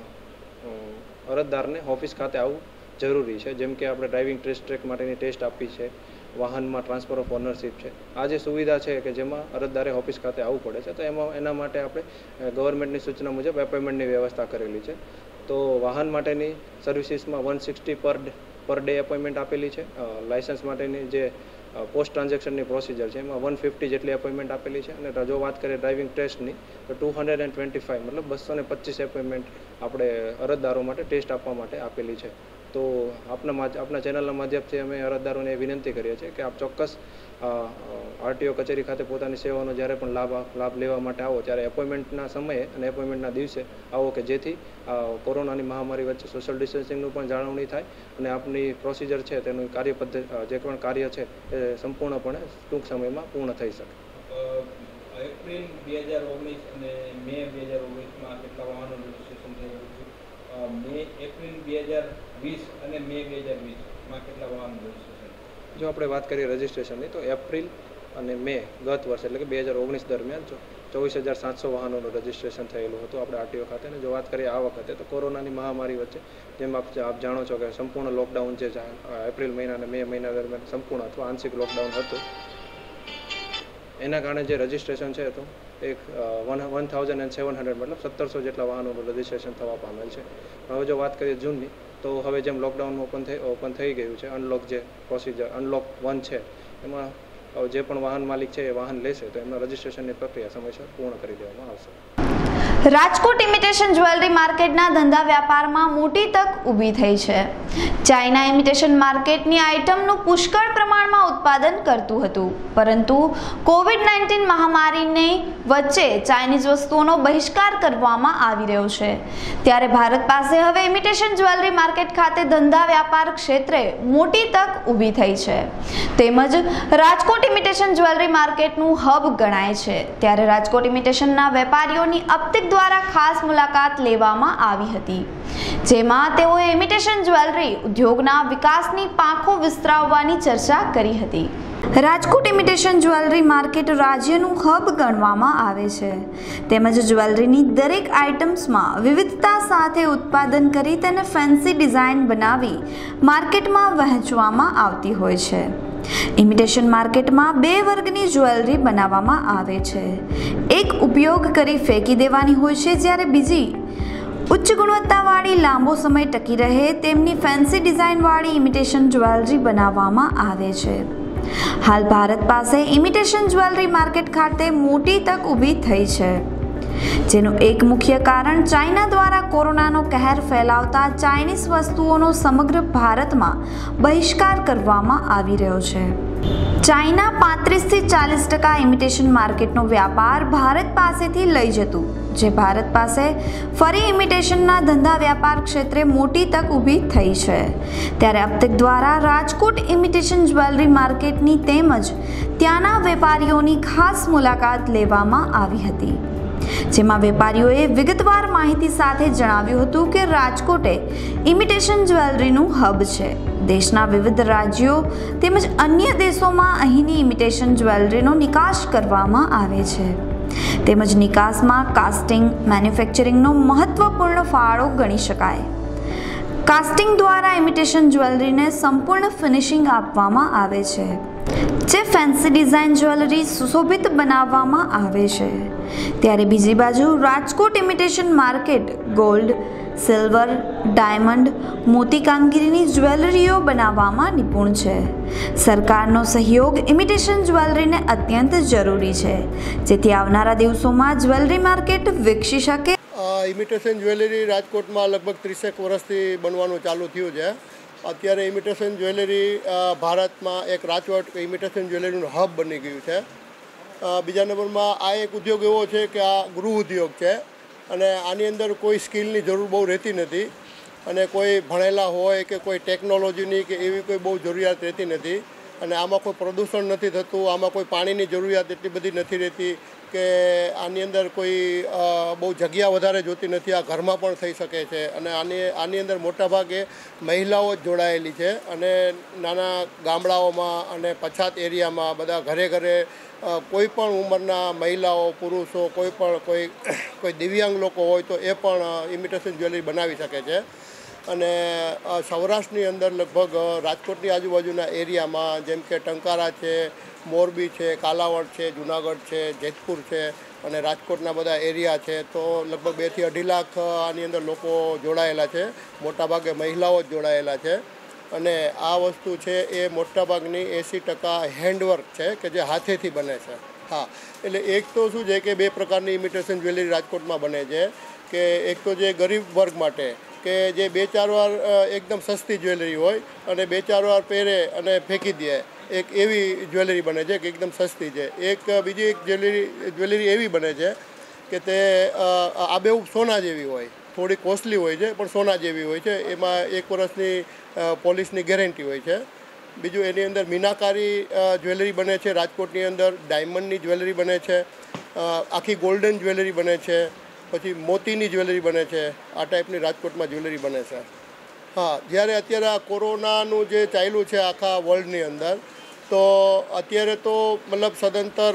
અરજદારને ઓફિસ ખાતે આવવું જરૂરી છે, જેમ કે આપણે ડ્રાઇવિંગ ટેસ્ટ ટ્રેક માટેની ટેસ્ટ આપી છે, વાહનમાં ટ્રાન્સફર ઓફ ઓનરશીપ છે, આ જે સુવિધા છે કે જેમાં અરજદારે ઓફિસ ખાતે આવવું પડે છે તો એમાં એના માટે આપણે ગવર્મેન્ટની સૂચના મુજબ એપોઇન્ટમેન્ટની વ્યવસ્થા કરેલી છે. તો વાહન માટેની સર્વિસીસમાં વન સિક્સટી પર પર ડે એપોઇન્ટમેન્ટ આપેલી છે. લાઇસન્સ માટેની જે પોસ્ટ ટ્રાન્ઝેક્શનની પ્રોસિજર છે એમાં વન ફિફ્ટી જેટલી એપોઇન્ટમેન્ટ આપેલી છે. અને જો વાત કરીએ ડ્રાઇવિંગ ટેસ્ટની તો two hundred and twenty five મતલબ બસો ને પચીસ એપોઇન્ટમેન્ટ આપણે અરજદારો માટે ટેસ્ટ આપવા માટે આપેલી છે. તો આપના આપના ચેનલના માધ્યમથી અમે અરજદારોને વિનંતી કરીએ છીએ કે આપ ચોક્કસ આરટીઓ કચેરી ખાતે પોતાની સેવાનો જ્યારે પણ લાભ લાભ લેવા માટે આવો ત્યારે એપોઇન્ટમેન્ટના સમયે અને એપોઇન્ટમેન્ટના દિવસે આવો કે જેથી કોરોનાની મહામારી વચ્ચે સોશિયલ ડિસ્ટન્સિંગનું પણ જાળવણી થાય અને આપની પ્રોસિજર છે તેનું કાર્ય પદ્ધતિ જે પણ કાર્ય છે એ સંપૂર્ણપણે ટૂંક સમયમાં પૂર્ણ થઈ શકે. એપ્રિલ બે હજાર ઓગણીસ અને મે બે હજાર ઓગણીસમાં કેટલા વાહનો રજીસ્ટ્રેશન થયેલું છે? મે એપ્રિલ બે હજાર વીસ અને મે બે હજાર વીસમાં કેટલા વાહનો રજીસ્ટ્રેશન? જો આપણે વાત કરીએ રજિસ્ટ્રેશનની તો એપ્રિલ અને મે ગત વર્ષ એટલે કે બે હજાર ઓગણીસ દરમિયાન ચોવીસ હજાર સાતસો વાહનોનું રજિસ્ટ્રેશન થયેલું હતું આપણે આરટીઓ ખાતે. અને જો વાત કરીએ આ વખતે તો કોરોનાની મહામારી વચ્ચે જેમ આપ આપ જાણો છો કે સંપૂર્ણ લોકડાઉન જે એપ્રિલ મહિના અને મે મહિના દરમિયાન સંપૂર્ણ અથવા આંશિક લોકડાઉન હતું એના કારણે જે રજિસ્ટ્રેશન છે તો એક one one thousand and seven hundred મતલબ સત્તરસો જેટલા વાહનોનું રજિસ્ટ્રેશન થવા પામેલ છે. હવે જો વાત કરીએ જૂનની તો હવે જેમ લોકડાઉન ઓપન થઈ ઓપન થઈ ગયું છે અનલોક જે પ્રોસિજર અનલોક વન છે એમાં જે પણ વાહન માલિક છે એ વાહન લેશે તો એમના રજિસ્ટ્રેશનની પ્રક્રિયા સમયસર પૂર્ણ કરી દેવામાં આવશે. રાજકોટ ઇમિટેશન જ્વેલરી માર્કેટના ધંધા વ્યાપારમાં મોટી તક ઊભી થઈ છે. ચાઇના ઇમિટેશન માર્કેટની આઇટમનું પુષ્કળ પ્રમાણમાં ઉત્પાદન કરતું હતું, પરંતુ કોવિડ નાઇન્ટીન મહામારીની વચ્ચે ચાઇનીઝ વસ્તુઓનો બહિષ્કાર કરવામાં આવી રહ્યો છે. ત્યારે ભારત પાસે હવે ઇમિટેશન જ્વેલરી માર્કેટ ખાતે ધંધા વ્યાપાર ક્ષેત્રે મોટી તક ઊભી થઈ છે. તેમજ રાજકોટ ઇમિટેશન જ્વેલરી માર્કેટનું હબ ગણાય છે. ત્યારે રાજકોટ ઇમિટેશનના વેપારીઓની અપતિક દ્વારા ખાસ મુલાકાત લેવામાં આવી હતી, જેમાં તેઓએ ઇમિટેશન જ્વેલરી ઉદ્યોગના વિકાસની પાંખો વિસ્તરાવવાની ચર્ચા કરી હતી. રાજકોટ ઇમિટેશન જ્વેલરી માર્કેટ રાજ્યનું હબ ગણવામાં આવે છે. તેમજ જ્વેલરીની દરેક આઇટમ્સમાં વિવિધતા સાથે ઉત્પાદન કરી તેને ફેન્સી ડિઝાઇન બનાવી માર્કેટમાં વહેંચવામાં આવતી હોય છે. ઇમિટેશન માર્કેટમાં બે વર્ગની જ્વેલરી બનાવવામાં આવે છે. એક ઉપયોગ કરી ફેંકી દેવાની હોય છે, જ્યારે બીજી ઉચ્ચ ગુણવત્તાવાળી લાંબો સમય ટકી રહે તેમની ફેન્સી ડિઝાઇનવાળી ઇમિટેશન જ્વેલરી બનાવવામાં આવે છે. હાલ ભારત પાસે ઇમિટેશન જ્વેલરી માર્કેટ ખાતે મોટી તક ઊભી થઈ છે, જેનું એક મુખ્ય કારણ ચાઇના દ્વારા કોરોનાનો કહેર ફેલાવતા ચાઇનીઝ વસ્તુઓનો સમગ્ર ભારતમાં બહિષ્કાર કરવામાં આવી રહ્યો છે. ચાઇના પાંત્રીસથી ચાલીસ ટકા ઇમિટેશન માર્કેટનો વ્યાપાર ભારત પાસેથી લઈ જતું, જે ભારત પાસે ફરી ઇમિટેશનના ધંધા વ્યાપાર ક્ષેત્રે મોટી તક ઊભી થઈ છે. ત્યારે અપતક દ્વારા રાજકોટ ઇમિટેશન જ્વેલરી માર્કેટની તેમજ ત્યાંના વેપારીઓની ખાસ મુલાકાત લેવામાં આવી હતી, જેમાં વેપારીઓએ વિગતવાર માહિતી સાથે જણાવ્યું હતું કે રાજકોટ એ ઇમિટેશન જ્વેલરીનું હબ છે. દેશના વિવિધ રાજ્યો તેમજ અન્ય દેશોમાં અહીંની ઇમિટેશન જ્વેલરીનો નિકાસ કરવામાં આવે છે. તેમજ નિકાસમાં કાસ્ટિંગ મેન્યુફેક્ચરિંગનો મહત્વપૂર્ણ ફાળો ગણી શકાય. કાસ્ટિંગ દ્વારા ઇમિટેશન જ્વેલરીને સંપૂર્ણ ફિનિશિંગ આપવામાં આવે છે, જે ફેન્સી ડિઝાઇન જ્વેલરી સુશોભિત બનાવવામાં આવે છે. ત્યારે બીજી બાજુ Rajkot imitation market gold, silver, diamond, મોતી કામગીરીની જ્વેલરીઓ બનાવવામાં નિપુણ છે. સરકારનો સહયોગ ઇમિટેશન જ્વેલરીને અત્યંત જરૂરી છે, જેથી આવનારા દિવસોમાં જ્વેલરી માર્કેટ વિકસી શકે. ઇમિટેશન જ્વેલરી રાજકોટમાં લગભગ ત્રીસેક વર્ષથી બનવાનું ચાલુ થયું છે. અત્યારે ઇમિટેશન જ્વેલરી ભારતમાં એક રાજકોટ ઇમિટેશન જ્વેલરીનું હબ બની ગયું છે. બીજા નંબરમાં આ એક ઉદ્યોગ એવો છે કે આ ગૃહ ઉદ્યોગ છે અને આની અંદર કોઈ સ્કિલની જરૂર બહુ રહેતી નથી અને કોઈ ભણેલા હોય કે કોઈ ટેકનોલોજીની કે એવી કોઈ બહુ જરૂરિયાત રહેતી નથી અને આમાં કોઈ પ્રદૂષણ નથી થતું, આમાં કોઈ પાણીની જરૂરિયાત એટલી બધી નથી રહેતી કે આની અંદર કોઈ બહુ જગ્યા વધારે જોતી નથી. આ ઘરમાં પણ થઈ શકે છે અને આની આની અંદર મોટાભાગે મહિલાઓ જ જોડાયેલી છે અને નાના ગામડાઓમાં અને પછાત એરિયામાં બધા ઘરે ઘરે કોઈ પણ ઉંમરના મહિલાઓ, પુરુષો, કોઈ પણ કોઈ કોઈ દિવ્યાંગ લોકો હોય તો એ પણ ઇમિટેશન જ્વેલરી બનાવી શકે છે. અને સૌરાષ્ટ્રની અંદર લગભગ રાજકોટની આજુબાજુના એરિયામાં જેમ કે ટંકારા છે, મોરબી છે, કાલાવડ છે, જુનાગઢ છે, જેતપુર છે અને રાજકોટના બધા એરિયા છે તો લગભગ બેથી અઢી લાખ આની અંદર લોકો જોડાયેલા છે. મોટાભાગે મહિલાઓ જ જોડાયેલા છે અને આ વસ્તુ છે એ મોટાભાગની એંસી ટકા હેન્ડવર્ક છે કે જે હાથેથી બને છે. હા, એટલે એક તો શું છે કે બે પ્રકારની ઇમિટેશન જ્વેલરી રાજકોટમાં બને છે કે એક તો જે ગરીબ વર્ગ માટે કે જે બે ચાર વાર એકદમ સસ્તી જ્વેલરી હોય અને બે ચાર વાર પહેરે અને ફેંકી દે, એક એવી જ્વેલરી બને છે કે એકદમ સસ્તી છે. એક બીજી એક જ્વેલરી જ્વેલરી એવી બને છે કે તે આબેહૂબ સોના જેવી હોય, થોડી કોસ્ટલી હોય છે પણ સોના જેવી હોય છે. એમાં એક વર્ષની પોલિશની ગેરંટી હોય છે. બીજું એની અંદર મીનાકારી જ્વેલરી બને છે રાજકોટની અંદર, ડાયમંડની જ્વેલરી બને છે, આખી ગોલ્ડન જ્વેલરી બને છે, પછી મોતીની જ્વેલરી બને છે. આ ટાઈપની રાજકોટમાં જ્વેલરી બને છે. હા, જ્યારે અત્યારે આ કોરોનાનું જે ચાલ્યું છે આખા વર્લ્ડની અંદર તો અત્યારે તો મતલબ સદંતર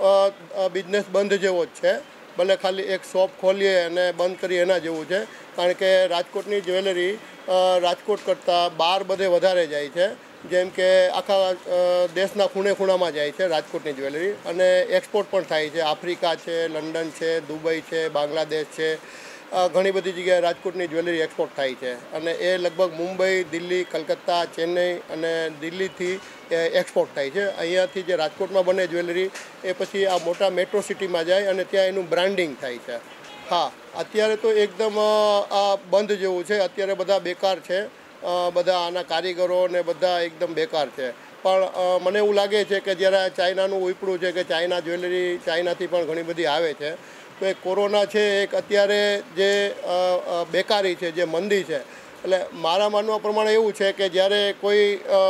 બિઝનેસ બંધ જેવો જ છે. ભલે ખાલી એક શોપ ખોલીએ અને બંધ કરીએ એના જેવું છે કારણ કે રાજકોટની જ્વેલરી રાજકોટ કરતાં બહાર બધે વધારે જાય છે. જેમ કે આખા દેશના ખૂણે ખૂણામાં જાય છે રાજકોટની જ્વેલરી અને એક્સપોર્ટ પણ થાય છે. આફ્રિકા છે, લંડન છે, દુબઈ છે, બાંગ્લાદેશ છે, ઘણી બધી જગ્યાએ રાજકોટની જ્વેલરી એક્સપોર્ટ થાય છે અને એ લગભગ મુંબઈ, દિલ્હી, કલકત્તા, ચેન્નઈ અને દિલ્હીથી એક્સપોર્ટ થાય છે. અહીંયાથી જે રાજકોટમાં બને જ્વેલરી એ પછી આ મોટા મેટ્રો સિટીમાં જાય અને ત્યાં એનું બ્રાન્ડિંગ થાય છે. હા, અત્યારે તો એકદમ આ બંધ જેવું છે. અત્યારે બધા બેકાર છે, બધા આના કારીગરો ને બધા એકદમ બેકાર છે. પણ મને એવું લાગે છે કે જ્યારે ચાઇનાનું ઉપડું છે કે ચાઇના જ્વેલરી ચાઇનાથી પણ ઘણી બધી આવે છે તો એ કોરોના છે એક અત્યારે જે બેકારી છે, જે મંદી છે, એટલે મારા માનવા પ્રમાણે એવું છે કે જ્યારે કોઈ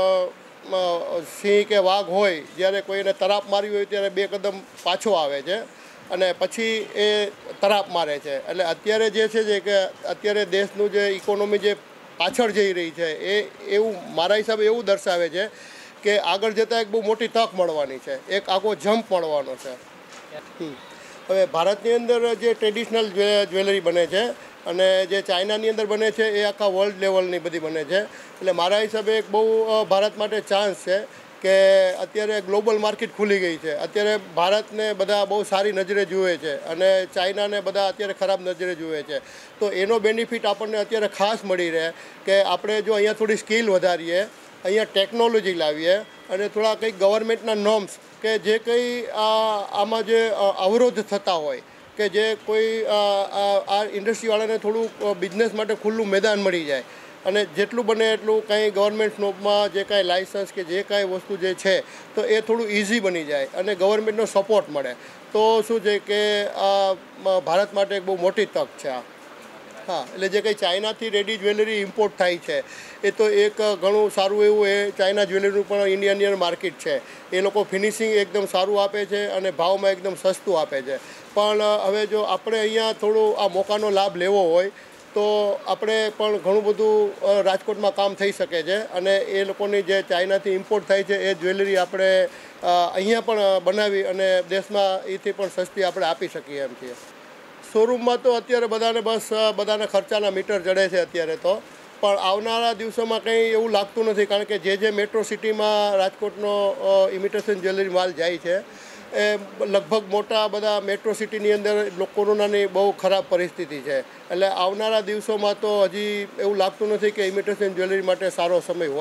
સિંહ કે વાઘ હોય, જ્યારે કોઈને તરાપ મારી હોય ત્યારે બે કદમ પાછો આવે છે અને પછી એ તરાપ મારે છે. એટલે અત્યારે જે છે કે અત્યારે દેશનું જે ઇકોનોમી જે પાછળ જઈ રહી છે એ એવું મારા હિસાબે એવું દર્શાવે છે કે આગળ જતાં એક બહુ મોટી તક મળવાની છે, એક આખો જમ્પ મળવાનો છે. હવે ભારતની અંદર જે ટ્રેડિશનલ જ્વેલરી બને છે અને જે ચાઇનાની અંદર બને છે એ આખા વર્લ્ડ લેવલની બધી બને છે. એટલે મારા હિસાબે એક બહુ ભારત માટે ચાન્સ છે કે અત્યારે ગ્લોબલ માર્કેટ ખુલી ગઈ છે. અત્યારે ભારતને બધા બહુ સારી નજરે જુએ છે અને ચાઇનાને બધા અત્યારે ખરાબ નજરે જુએ છે. તો એનો બેનિફિટ આપણને અત્યારે ખાસ મળી રહે કે આપણે જો અહીંયા થોડી સ્કિલ વધારીએ, અહીંયા ટેકનોલોજી લાવીએ અને થોડા કંઈક ગવર્મેન્ટના નોર્મ્સ કે જે કંઈ આમાં જે અવરોધ થતા હોય કે જે કોઈ આ ઇન્ડસ્ટ્રીવાળાને થોડું બિઝનેસ માટે ખુલ્લું મેદાન મળી જાય અને જેટલું બને એટલું કંઈ ગવર્મેન્ટ નોબમાં જે કાંઈ લાઇસન્સ કે જે કાંઈ વસ્તુ જે છે તો એ થોડું ઇઝી બની જાય અને ગવર્મેન્ટનો સપોર્ટ મળે તો શું છે કે આ ભારત માટે એક બહુ મોટી તક છે આ. હા, એટલે જે કંઈ ચાઇનાથી રેડી જ્વેલરી ઇમ્પોર્ટ થાય છે એ તો એક ઘણું સારું એવું એ ચાઇના જ્વેલરીનું પણ ઇન્ડિયન માર્કેટ છે. એ લોકો ફિનિશિંગ એકદમ સારું આપે છે અને ભાવમાં એકદમ સસ્તું આપે છે. પણ હવે જો આપણે અહીંયા થોડું આ મોકાનો લાભ લેવો હોય તો આપણે પણ ઘણું બધું રાજકોટમાં કામ થઈ શકે છે અને એ લોકોની જે ચાઇનાથી ઇમ્પોર્ટ થાય છે એ જ્વેલરી આપણે અહીંયા પણ બનાવી અને દેશમાં એથી પણ સસ્તી આપણે આપી શકીએ એમ છીએ. શોરૂમમાં તો અત્યારે બધાને બસ બધાને ખર્ચાના મીટર ચડે છે અત્યારે તો, પણ આવનારા દિવસોમાં કંઈ એવું લાગતું નથી કારણ કે જે જે મેટ્રો સિટીમાં રાજકોટનો ઇમિટેશન જ્વેલરી માલ જાય છે એ લગભગ મોટા બધા મેટ્રો સિટીની અંદર કોરોનાની બહુ ખરાબ પરિસ્થિતિ છે. એટલે આવનારા દિવસોમાં તો હજી એવું લાગતું નથી કે ઇમિટેશન જ્વેલરી માટે સારો સમય હોય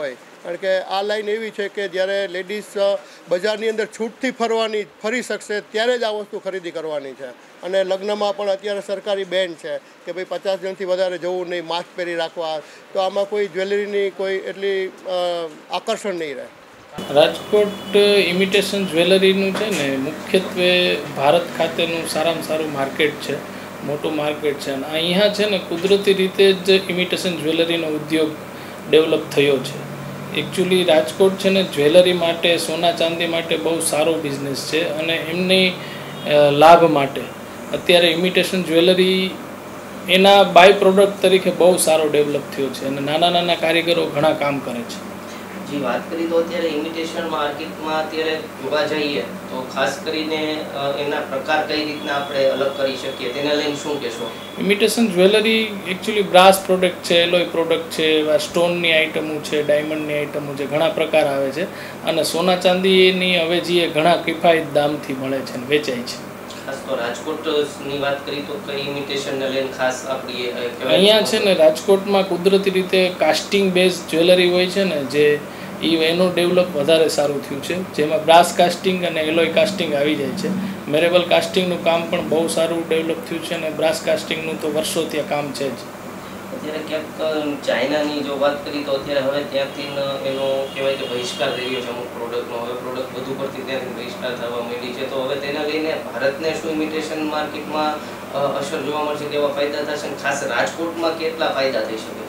કારણ કે આ લાઈન એવી છે કે જ્યારે લેડીઝ બજારની અંદર છૂટથી ફરવાની ફરી શકશે ત્યારે જ આ વસ્તુ ખરીદી કરવાની છે. અને લગ્નમાં પણ અત્યારે સરકારી બેન છે કે ભાઈ પચાસ જણથી વધારે જવું નહીં, માસ્ક પહેરી રાખવા, તો આમાં કોઈ જ્વેલરીની કોઈ એટલી આકર્ષણ નહીં રહે. રાજકોટ ઇમિટેશન જ્વેલરીનું છે ને મુખ્યત્વે ભારત ખાતેનું સારામાં સારું માર્કેટ છે, મોટું માર્કેટ છે. અને અહીંયા છે ને કુદરતી રીતે જ ઇમિટેશન જ્વેલરીનો ઉદ્યોગ ડેવલપ થયો છે. એકચ્યુઅલી રાજકોટ છે ને જ્વેલરી માટે, સોના ચાંદી માટે બહુ સારો બિઝનેસ છે અને એમની લાભ માટે અત્યારે ઇમિટેશન જ્વેલરી એના બાય પ્રોડક્ટ તરીકે બહુ સારો ડેવલપ થયો છે અને નાના નાના કારીગરો ઘણા કામ કરે છે. જી વાત કરી તો અત્યારે ઇમિટેશન માર્કેટમાં અત્યારે જોવા જઈએ તો ખાસ કરીને એના પ્રકાર કઈ રીતના આપણે અલગ કરી શકીએ તેને લઈને શું કહેશો? Imitation jewellery actually brass product છે, એલોય પ્રોડક્ટ છે, એવા સ્ટોનની આઇટમો છે, ડાયમંડની આઇટમો છે, ઘણા પ્રકાર આવે છે અને સોના ચાંદીની અવેજી એ ઘણા કિફાયત દામથી મળે છે અને વેચાય છે. ખાસ તો રાજકોટની વાત કરી તો કઈ ઇમિટેશનને લઈને ખાસ આપણી અહીંયા છે ને રાજકોટમાં કુદરતી રીતે કાસ્ટિંગ બેઝ જ્વેલરી હોય છે ને, જે એ એનું ડેવલપ વધારે સારું થયું છે, જેમાં બ્રાસ કાસ્ટિંગ અને એલોય કાસ્ટિંગ આવી જાય છે. મેરેબલ કાસ્ટિંગનું કામ પણ બહુ સારું ડેવલપ થયું છે અને બ્રાસ કાસ્ટિંગનું તો વર્ષો ત્યાં કામ છે જ. અત્યારે ક્યાંક ચાઇનાની જો વાત કરી તો અત્યારે હવે ત્યાંથી એનો કહેવાય કે બહિષ્કાર થઈ ગયો છે અમુક પ્રોડક્ટનો. હવે પ્રોડક્ટ વધુ પડતી ત્યાંથી બહિષ્કાર થવા માંડી છે, તો હવે તેને લઈને ભારતને શું ઇમિટેશન માર્કેટમાં અસર જોવા મળશે, કેવા ફાયદા થશે, ખાસ રાજકોટમાં કેટલા ફાયદા થઈ શકે છે?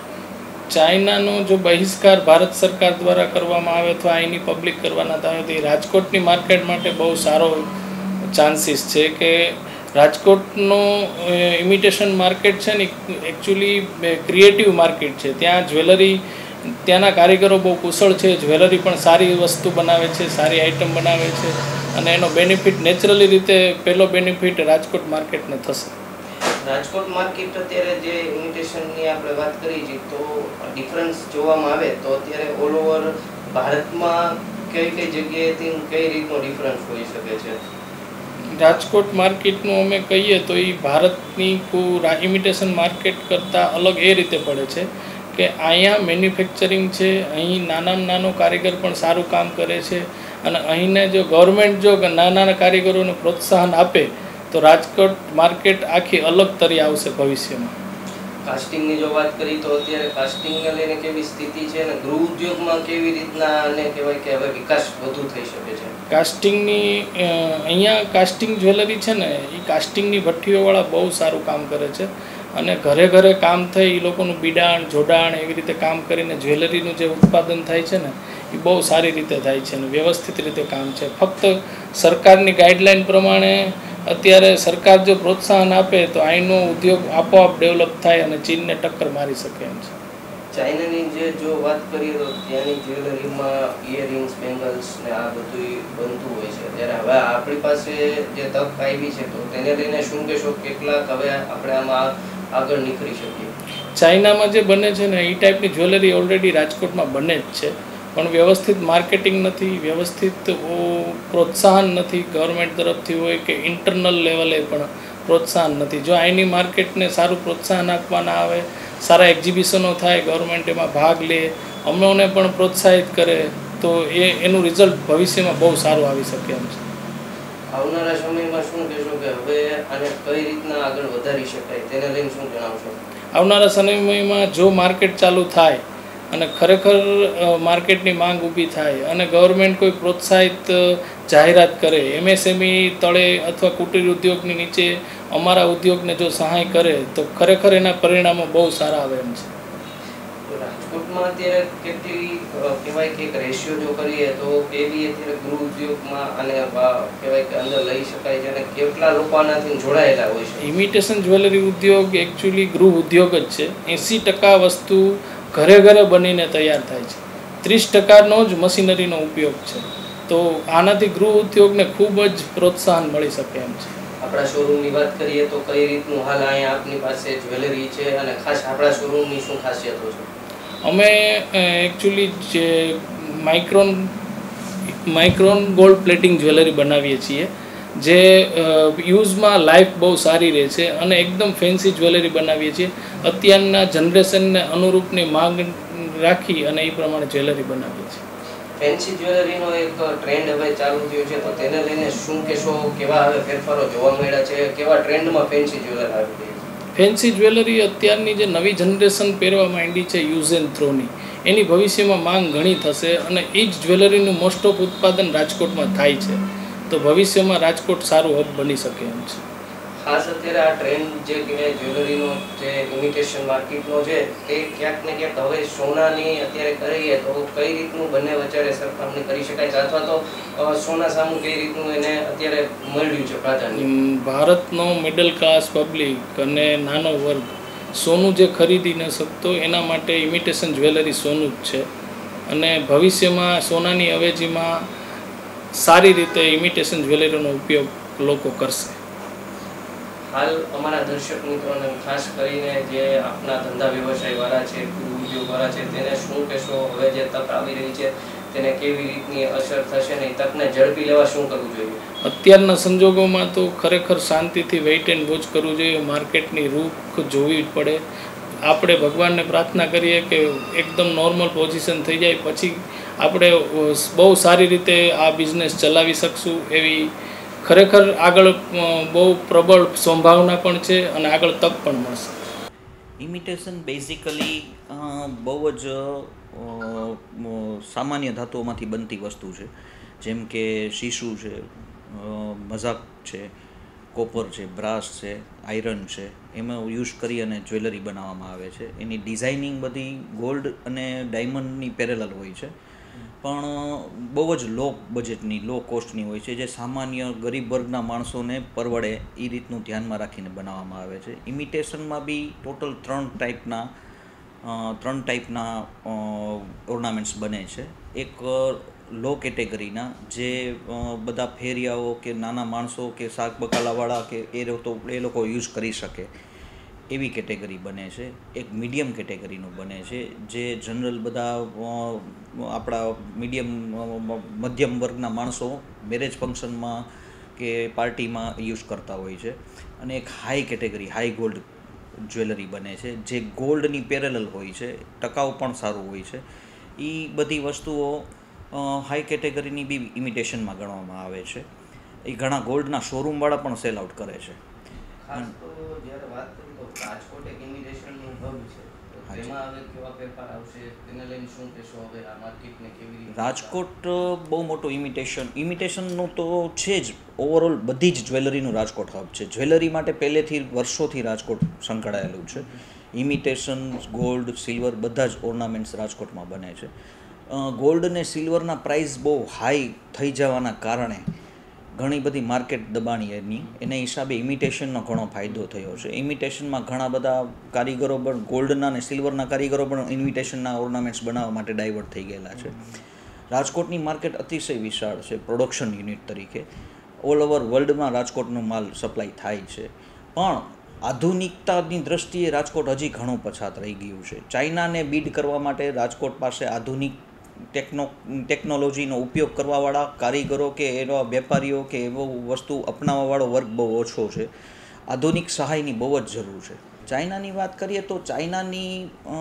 ચાઇનાનો જો બહિષ્કાર ભારત સરકાર દ્વારા કરવામાં આવે અથવા અહીંની પબ્લિક કરવાના થાય તો એ રાજકોટની માર્કેટ માટે બહુ સારો ચાન્સીસ છે કે રાજકોટનો ઇમિટેશન માર્કેટ છે ને એકચ્યુઅલી ક્રિએટિવ માર્કેટ છે. ત્યાં જ્વેલરી, ત્યાંના કારીગરો બહુ કુશળ છે, જ્વેલરી પણ સારી વસ્તુ બનાવે છે, સારી આઇટમ બનાવે છે અને એનો બેનિફિટ નેચરલી રીતે પહેલો બેનિફિટ રાજકોટ માર્કેટને થશે. રાજકોટ માર્કેટ અત્યારે જે ઇમિટેશનની આપણે વાત કરી છે તો ડિફરન્સ જોવામાં આવે તો અત્યારે ઓલ ઓવર ભારતમાં કઈ કઈ જગ્યાએથી કઈ રીતનો ડિફરન્સ હોઈ શકે છે? રાજકોટ માર્કેટનું અમે કહીએ તો એ ભારતની ઇમિટેશન માર્કેટ કરતાં અલગ એ રીતે પડે છે કે અહીંયા મેન્યુફેક્ચરિંગ છે, અહીં નાનામાં નાનો કારીગર પણ સારું કામ કરે છે અને અહીંને જો ગવર્મેન્ટ જો નાના નાના કારીગરોને પ્રોત્સાહન આપે તો રાજકોટ માર્કેટ આખી અલગ તરી આવશે ભવિષ્યમાં. કાસ્ટિંગની જો વાત કરી તો અત્યારે કાસ્ટિંગને લઈને કેવી સ્થિતિ છે અને ગૃહ ઉદ્યોગમાં કેવી રીતના અને કહેવાય કે હવે વિકાસ વધુ થઈ શકે છે? કાસ્ટિંગની અહીંયા કાસ્ટિંગ જ્વેલરી છે ને એ કાસ્ટિંગની ભઠ્ઠીઓવાળા બહુ સારું કામ કરે છે અને ઘરે ઘરે કામ થઈ એ લોકોનું બિડાણ જોડાણ એવી રીતે કામ કરીને જ્વેલરીનું જે ઉત્પાદન થાય છે ને એ બહુ સારી રીતે થાય છે અને વ્યવસ્થિત રીતે કામ છે. ફક્ત સરકારની ગાઈડલાઈન પ્રમાણે અત્યારે સરકાર જો પ્રોત્સાહન આપે તો અહીંનો ઉદ્યોગ આપોઆપ ડેવલપ થાય અને ચીનને ટક્કર મારી શકે એમ છે. ચાઇનાની જે જો વાત કરીએ તો ત્યાંની જ્વેલરીમાં ઇયરિંગ્સ, બેંગલ્સ ને આ બધું બનતું હોય છે, ત્યારે હવે આપણી પાસે જે તક આવી છે તો તેને લઈને શું કહેશો, કેટલાક હવે આપણે આમાં આગળ નીકળી શકીએ? ચાઇનામાં જે બને છે ને એ ટાઈપની જ્વેલરી ઓલરેડી રાજકોટમાં બને જ છે, પણ વ્યવસ્થિત માર્કેટિંગ નથી, વ્યવસ્થિત પ્રોત્સાહન નથી ગવર્મેન્ટ તરફથી હોય કે ઇન્ટરનલ લેવલે પણ પ્રોત્સાહન નથી. જો અહીંની માર્કેટને સારું પ્રોત્સાહન આપવાના આવે, સારા એક્ઝિબિશનો થાય, ગવર્મેન્ટ એમાં ભાગ લે, અમોને પણ પ્રોત્સાહિત કરે તો એ એનું રિઝલ્ટ ભવિષ્યમાં બહુ સારું આવી શકે એમ છે. આવનારા સમયમાં શું કહેશો કે હવે આને કઈ રીતના આગળ વધારી શકાય તેને લઈને શું જણાવશો? આવનારા સમયમાં જો માર્કેટ ચાલુ થાય અને ખરેખર માર્કેટની માંગ ઊભી થાય અને ગવર્મેન્ટ કોઈ પ્રોત્સાહિત જાહેરાત કરે, એમએસએમઈ તળે અથવા કુટીર ઉદ્યોગની નીચે અમારા ઉદ્યોગને જો સહાય કરે તો ખરેખર એના પરિણામો બહુ સારા આવે એમ છે. રાજકોટમાં અત્યારે કેટલી કહેવાય કે એક રેશિયો જો કરીએ તો કેવી અત્યારે ગૃહ ઉદ્યોગમાં અને કહેવાય કે અંદર લઈ શકાય છે અને કેટલા લોકો આનાથી જોડાયેલા હોય છે? ઇમિટેશન જ્વેલરી ઉદ્યોગ એકચ્યુઅલી ગૃહ ઉદ્યોગ જ છે. એંસી ટકા વસ્તુ ઘરે ઘરે બનીને તૈયાર થાય છે, ત્રીસ ટકાનો જ મશીનરીનો ઉપયોગ છે. તો આનાથી ગૃહ ઉદ્યોગને ખૂબ જ પ્રોત્સાહન મળી શકે એમ છે. આપણા શોરૂમની વાત કરીએ તો કઈ રીતનું હાલ અહીંયા આપની પાસે જ્વેલરી છે અને ખાસ આપણા શોરૂમની શું ખાસિયતો છે? અમે એકચ્યુઅલી જે micron micron gold plating jewellery બનાવીએ છીએ, જે યુઝમાં લાઈફ બહુ સારી રહે છે અને એકદમ ફેન્સી જ્વેલરી બનાવીએ છીએ. અત્યારના જનરેશનને અનુરૂપની માંગ રાખી અને એ પ્રમાણે જ્વેલરી બનાવીએ છીએ. ફેન્સી જ્વેલરીનો એક ટ્રેન્ડ હવે ચાલુ થયો છે, તો તેને લઈને શું કહેશો? કેવા હવે ફેરફારો જોવા મળ્યા છે? કેવા ટ્રેન્ડમાં ફેન્સી જ્વેલરી આવી રહી છે? ફેન્સી જ્વેલરી અત્યારની જે નવી જનરેશન પહેરવા માંડી છે યુઝ એન્ડ થ્રોની, એની ભવિષ્યમાં માંગ ઘણી થશે અને એ જ જ્વેલરીનું મોસ્ટ ઓફ ઉત્પાદન રાજકોટમાં થાય છે, તો ભવિષ્યમાં રાજકોટ સારું હબ બની શકે એમ છે. ખાસ અત્યારે આ ટ્રેન્ડ જે કહેવાય જ્વેલરીનો જે ઇમિટેશન માર્કેટનો છે તે ક્યાંક ને ક્યાંક હવે સોનાની અત્યારે કરીએ તો કઈ રીતનું બંને વચ્ચે સરખામણી કરી શકાય છે, અથવા તો સોના સામું કઈ રીતનું એને અત્યારે મળ્યું છે પ્રાધાન્ય? ભારતનો મિડલ ક્લાસ પબ્લિક અને નાનો વર્ગ સોનું જે ખરીદી ન શકતો એના માટે ઇમિટેશન જ્વેલરી સોનું જ છે અને ભવિષ્યમાં સોનાની અવેજીમાં સારી રીતે ઇમિટેશન જ્વેલરીનો ઉપયોગ લોકો કરશે. હાલ અમારા દર્શક મિત્રોને ખાસ કરીને જે આપણા ધંધા વ્યવસાય વાળા છે, ઉદ્યોગ વાળા છે, તેને શું કહેશો? હવે જે તક આવી રહી છે તેને કેવી રીતની અસર થશે ને તકને ઝડપી લેવા શું કરવું જોઈએ? અત્યારના સંજોગોમાં તો ખરેખર શાંતિથી વેઇટ એન્ડ વોચ કરવું જોઈએ. માર્કેટની રૂખ જોવી પડે. આપણે ભગવાનને પ્રાર્થના કરીએ કે એકદમ નોર્મલ પોઝિશન થઈ જાય, પછી આપણે બહુ સારી રીતે આ બિઝનેસ ચલાવી શકશું. એવી ખરેખર આગળ બહુ પ્રબળ સંભાવના પણ છે અને આગળ તક પણ મળશે. ઇમિટેશન બેઝિકલી બહુ જ સામાન્ય ધાતુઓમાંથી બનતી વસ્તુ છે, જેમ કે શીશુ છે, મઝાક છે, કોપર છે, બ્રાસ છે, આયરન છે, એમાં યુઝ કરી અને જ્વેલરી બનાવવામાં આવે છે. એની ડિઝાઇનિંગ બધી ગોલ્ડ અને ડાયમંડની પેરેલલ હોય છે, પણ બહુ જ લો બજેટની લો કોસ્ટની હોય છે, જે સામાન્ય ગરીબ વર્ગના માણસોને પરવડે એ રીતનું ધ્યાનમાં રાખીને બનાવવામાં આવે છે. ઇમિટેશનમાં બી ટોટલ ત્રણ ટાઈપના ત્રણ ટાઈપના ઓર્નામેન્ટ્સ બને છે. એક લો કેટેગરીના, જે બધા ફેરિયાઓ કે નાના માણસો કે શાક બકાલાવાળા કે એ તો એ લોકો યુઝ કરી શકે એવી કેટેગરી બને છે. એક મીડિયમ કેટેગરીનું બને છે, જે જનરલ બધા આપણા મીડિયમ મધ્યમ વર્ગના માણસો મેરેજ ફંક્શનમાં કે પાર્ટીમાં યુઝ કરતા હોય છે. અને એક high category high gold jewellery બને છે, જે ગોલ્ડની પેરેલલ હોય છે, ટકાઉ પણ સારું હોય છે. એ બધી વસ્તુઓ હાઈ કેટેગરીની બી ઇમિટેશનમાં ગણવામાં આવે છે. એ ઘણા ગોલ્ડના શોરૂમવાળા પણ સેલ આઉટ કરે છે. ખાસ તો જ્યારે વાત કરીએ તો રાજકોટ એક ઇમિટેશનનું હબ છે, તેમાં હવે કેવા ફેરફાર આવશે તેને લઈને શું કહેશો? હવે આ માર્કેટને કેવી રીતે? રાજકોટ બહુ મોટું ઇમિટેશન ઇમિટેશનનું તો છે જ. ઓવરઓલ બધી જ જ્વેલરીનું રાજકોટ હબ છે. જ્વેલરી માટે પહેલેથી વર્ષોથી રાજકોટ સંકળાયેલું છે. ઇમિટેશન, ગોલ્ડ, સિલ્વર બધા જ ઓર્નામેન્ટ્સ રાજકોટમાં બને છે. ગોલ્ડ અને સિલ્વરના પ્રાઇસ બહુ હાઈ થઈ જવાના કારણે ઘણી બધી માર્કેટ દબાણી એની એને હિસાબે ઇમિટેશનનો ઘણો ફાયદો થયો છે. ઇમિટેશનમાં ઘણા બધા કારીગરો પણ ગોલ્ડના અને સિલ્વરના કારીગરો પણ ઇમિટેશનના ઓર્નામેન્ટ્સ બનાવવા માટે ડાયવર્ટ થઈ ગયેલા છે. રાજકોટની માર્કેટ અતિશય વિશાળ છે પ્રોડક્શન યુનિટ તરીકે. ઓલ ઓવર વર્લ્ડમાં રાજકોટનો માલ સપ્લાય થાય છે, પણ આધુનિકતાની દ્રષ્ટિએ રાજકોટ હજી ઘણું પછાત રહી ગયું છે. ચાઇનાને બીડ કરવા માટે રાજકોટ પાસે આધુનિક ટેકનો ટેકનોલોજીનો ઉપયોગ કરવાવાળા કારીગરો કે એવા વેપારીઓ કે એવો વસ્તુ અપનાવવાવાળો વર્ગ બહુ ઓછો છે. આધુનિક સહાયની બહુ જ જરૂર છે. ચાઇનાની વાત કરીએ તો ચાઇનાની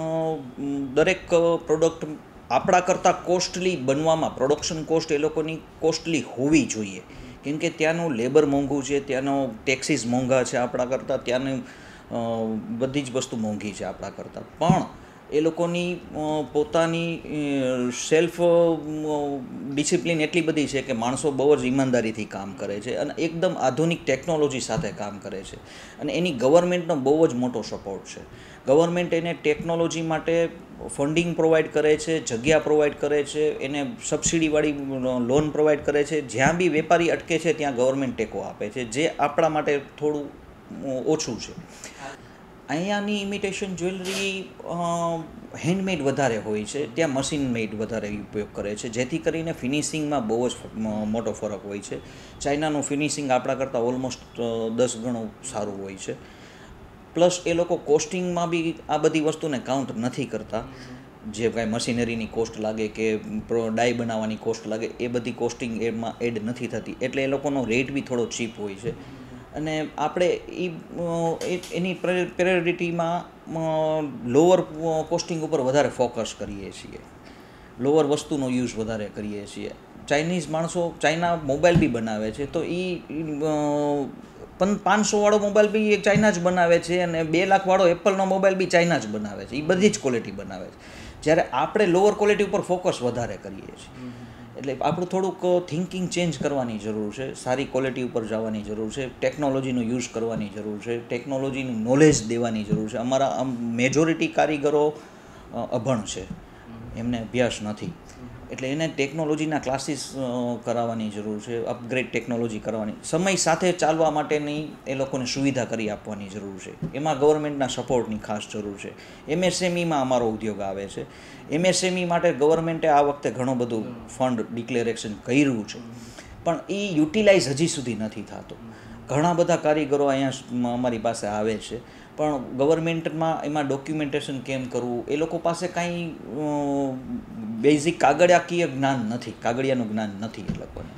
દરેક પ્રોડક્ટ આપણા કરતાં કોસ્ટલી બનવામાં, પ્રોડક્શન કોસ્ટ એ લોકોની કોસ્ટલી હોવી જોઈએ, કેમ કે ત્યાંનું લેબર મોંઘું છે, ત્યાંનો ટેક્સીસ મોંઘા છે આપણા કરતાં, ત્યાંની બધી જ વસ્તુ મોંઘી છે આપણા કરતાં. પણ એ લોકોની પોતાની સેલ્ફ ડિસિપ્લિન એટલી બધી છે કે માણસો બહુ જ ઈમાનદારીથી કામ કરે છે અને એકદમ આધુનિક ટેકનોલોજી સાથે કામ કરે છે. અને એની ગવર્મેન્ટનો બહુ જ મોટો સપોર્ટ છે. ગવર્મેન્ટ એને ટેકનોલોજી માટે ફંડિંગ પ્રોવાઈડ કરે છે, જગ્યા પ્રોવાઈડ કરે છે, એને સબસિડીવાળી લોન પ્રોવાઈડ કરે છે. જ્યાં બી વેપારી અટકે છે ત્યાં ગવર્મેન્ટ ટેકો આપે છે, જે આપણા માટે થોડું ઓછું છે. અહીંયાની ઇમિટેશન જ્વેલરી હેન્ડમેડ વધારે હોય છે, ત્યાં મશીન મેડ વધારે ઉપયોગ કરે છે, જેથી કરીને ફિનિશિંગમાં બહુ જ મોટો ફરક હોય છે. ચાઇનાનું ફિનિશિંગ આપણા કરતાં ઓલમોસ્ટ દસ ગણું સારું હોય છે. પ્લસ એ લોકો કોસ્ટિંગમાં બી આ બધી વસ્તુને કાઉન્ટ નથી કરતા. જે કાંઈ મશીનરીની કોસ્ટ લાગે કે ડાય બનાવવાની કોસ્ટ લાગે એ બધી કોસ્ટિંગ એમાં એડ નથી થતી, એટલે એ લોકોનો રેટ બી થોડો ચીપ હોય છે. અને આપણે એ એની પ્રાયોરિટીમાં લોઅર કોસ્ટિંગ ઉપર વધારે ફોકસ કરીએ છીએ, લોઅર વસ્તુનો યુઝ વધારે કરીએ છીએ. ચાઇનીઝ માણસો ચાઇના મોબાઈલ બી બનાવે છે, તો એ પણ પાંચસો વાળો મોબાઈલ બી એ ચાઇના જ બનાવે છે, અને બે લાખ વાળો એપલનો મોબાઈલ બી ચાઇના જ બનાવે છે. એ બધી જ ક્વોલિટી બનાવે છે, જ્યારે આપણે લોઅર ક્વોલિટી ઉપર ફોકસ વધારે કરીએ છીએ. એટલે આપણું થોડુંક થિંકિંગ ચેન્જ કરવાની જરૂર છે, સારી ક્વોલિટી ઉપર જવાની જરૂર છે, ટેકનોલોજીનો યુઝ કરવાની જરૂર છે, ટેકનોલોજીનું નોલેજ દેવાની જરૂર છે. અમારા આમ મેજોરિટી કારીગરો અભણ છે, એમને અભ્યાસ નથી, એટલે એને ટેકનોલોજીના ક્લાસીસ કરાવવાની જરૂર છે, અપગ્રેડ ટેકનોલોજી કરવાની, સમય સાથે ચાલવા માટેની એ લોકોને સુવિધા કરી આપવાની જરૂર છે. એમાં ગવર્મેન્ટના સપોર્ટની ખાસ જરૂર છે. એમએસએમઈમાં અમારો ઉદ્યોગ આવે છે. એમએસએમઈ માટે ગવર્મેન્ટે આ વખતે ઘણું બધું ફંડ ડિક્લેરેશન કર્યું છે, પણ એ યુટિલાઇઝ હજી સુધી નથી થતું. ઘણા બધા કારીગરો અહીંયા અમારી પાસે આવે છે, પણ ગવર્મેન્ટમાં એમાં ડોક્યુમેન્ટેશન કેમ કરવું, એ લોકો પાસે કાંઈ બેઝિક કાગળિયાકીય જ્ઞાન નથી, કાગળિયાનું જ્ઞાન નથી એ લોકોને.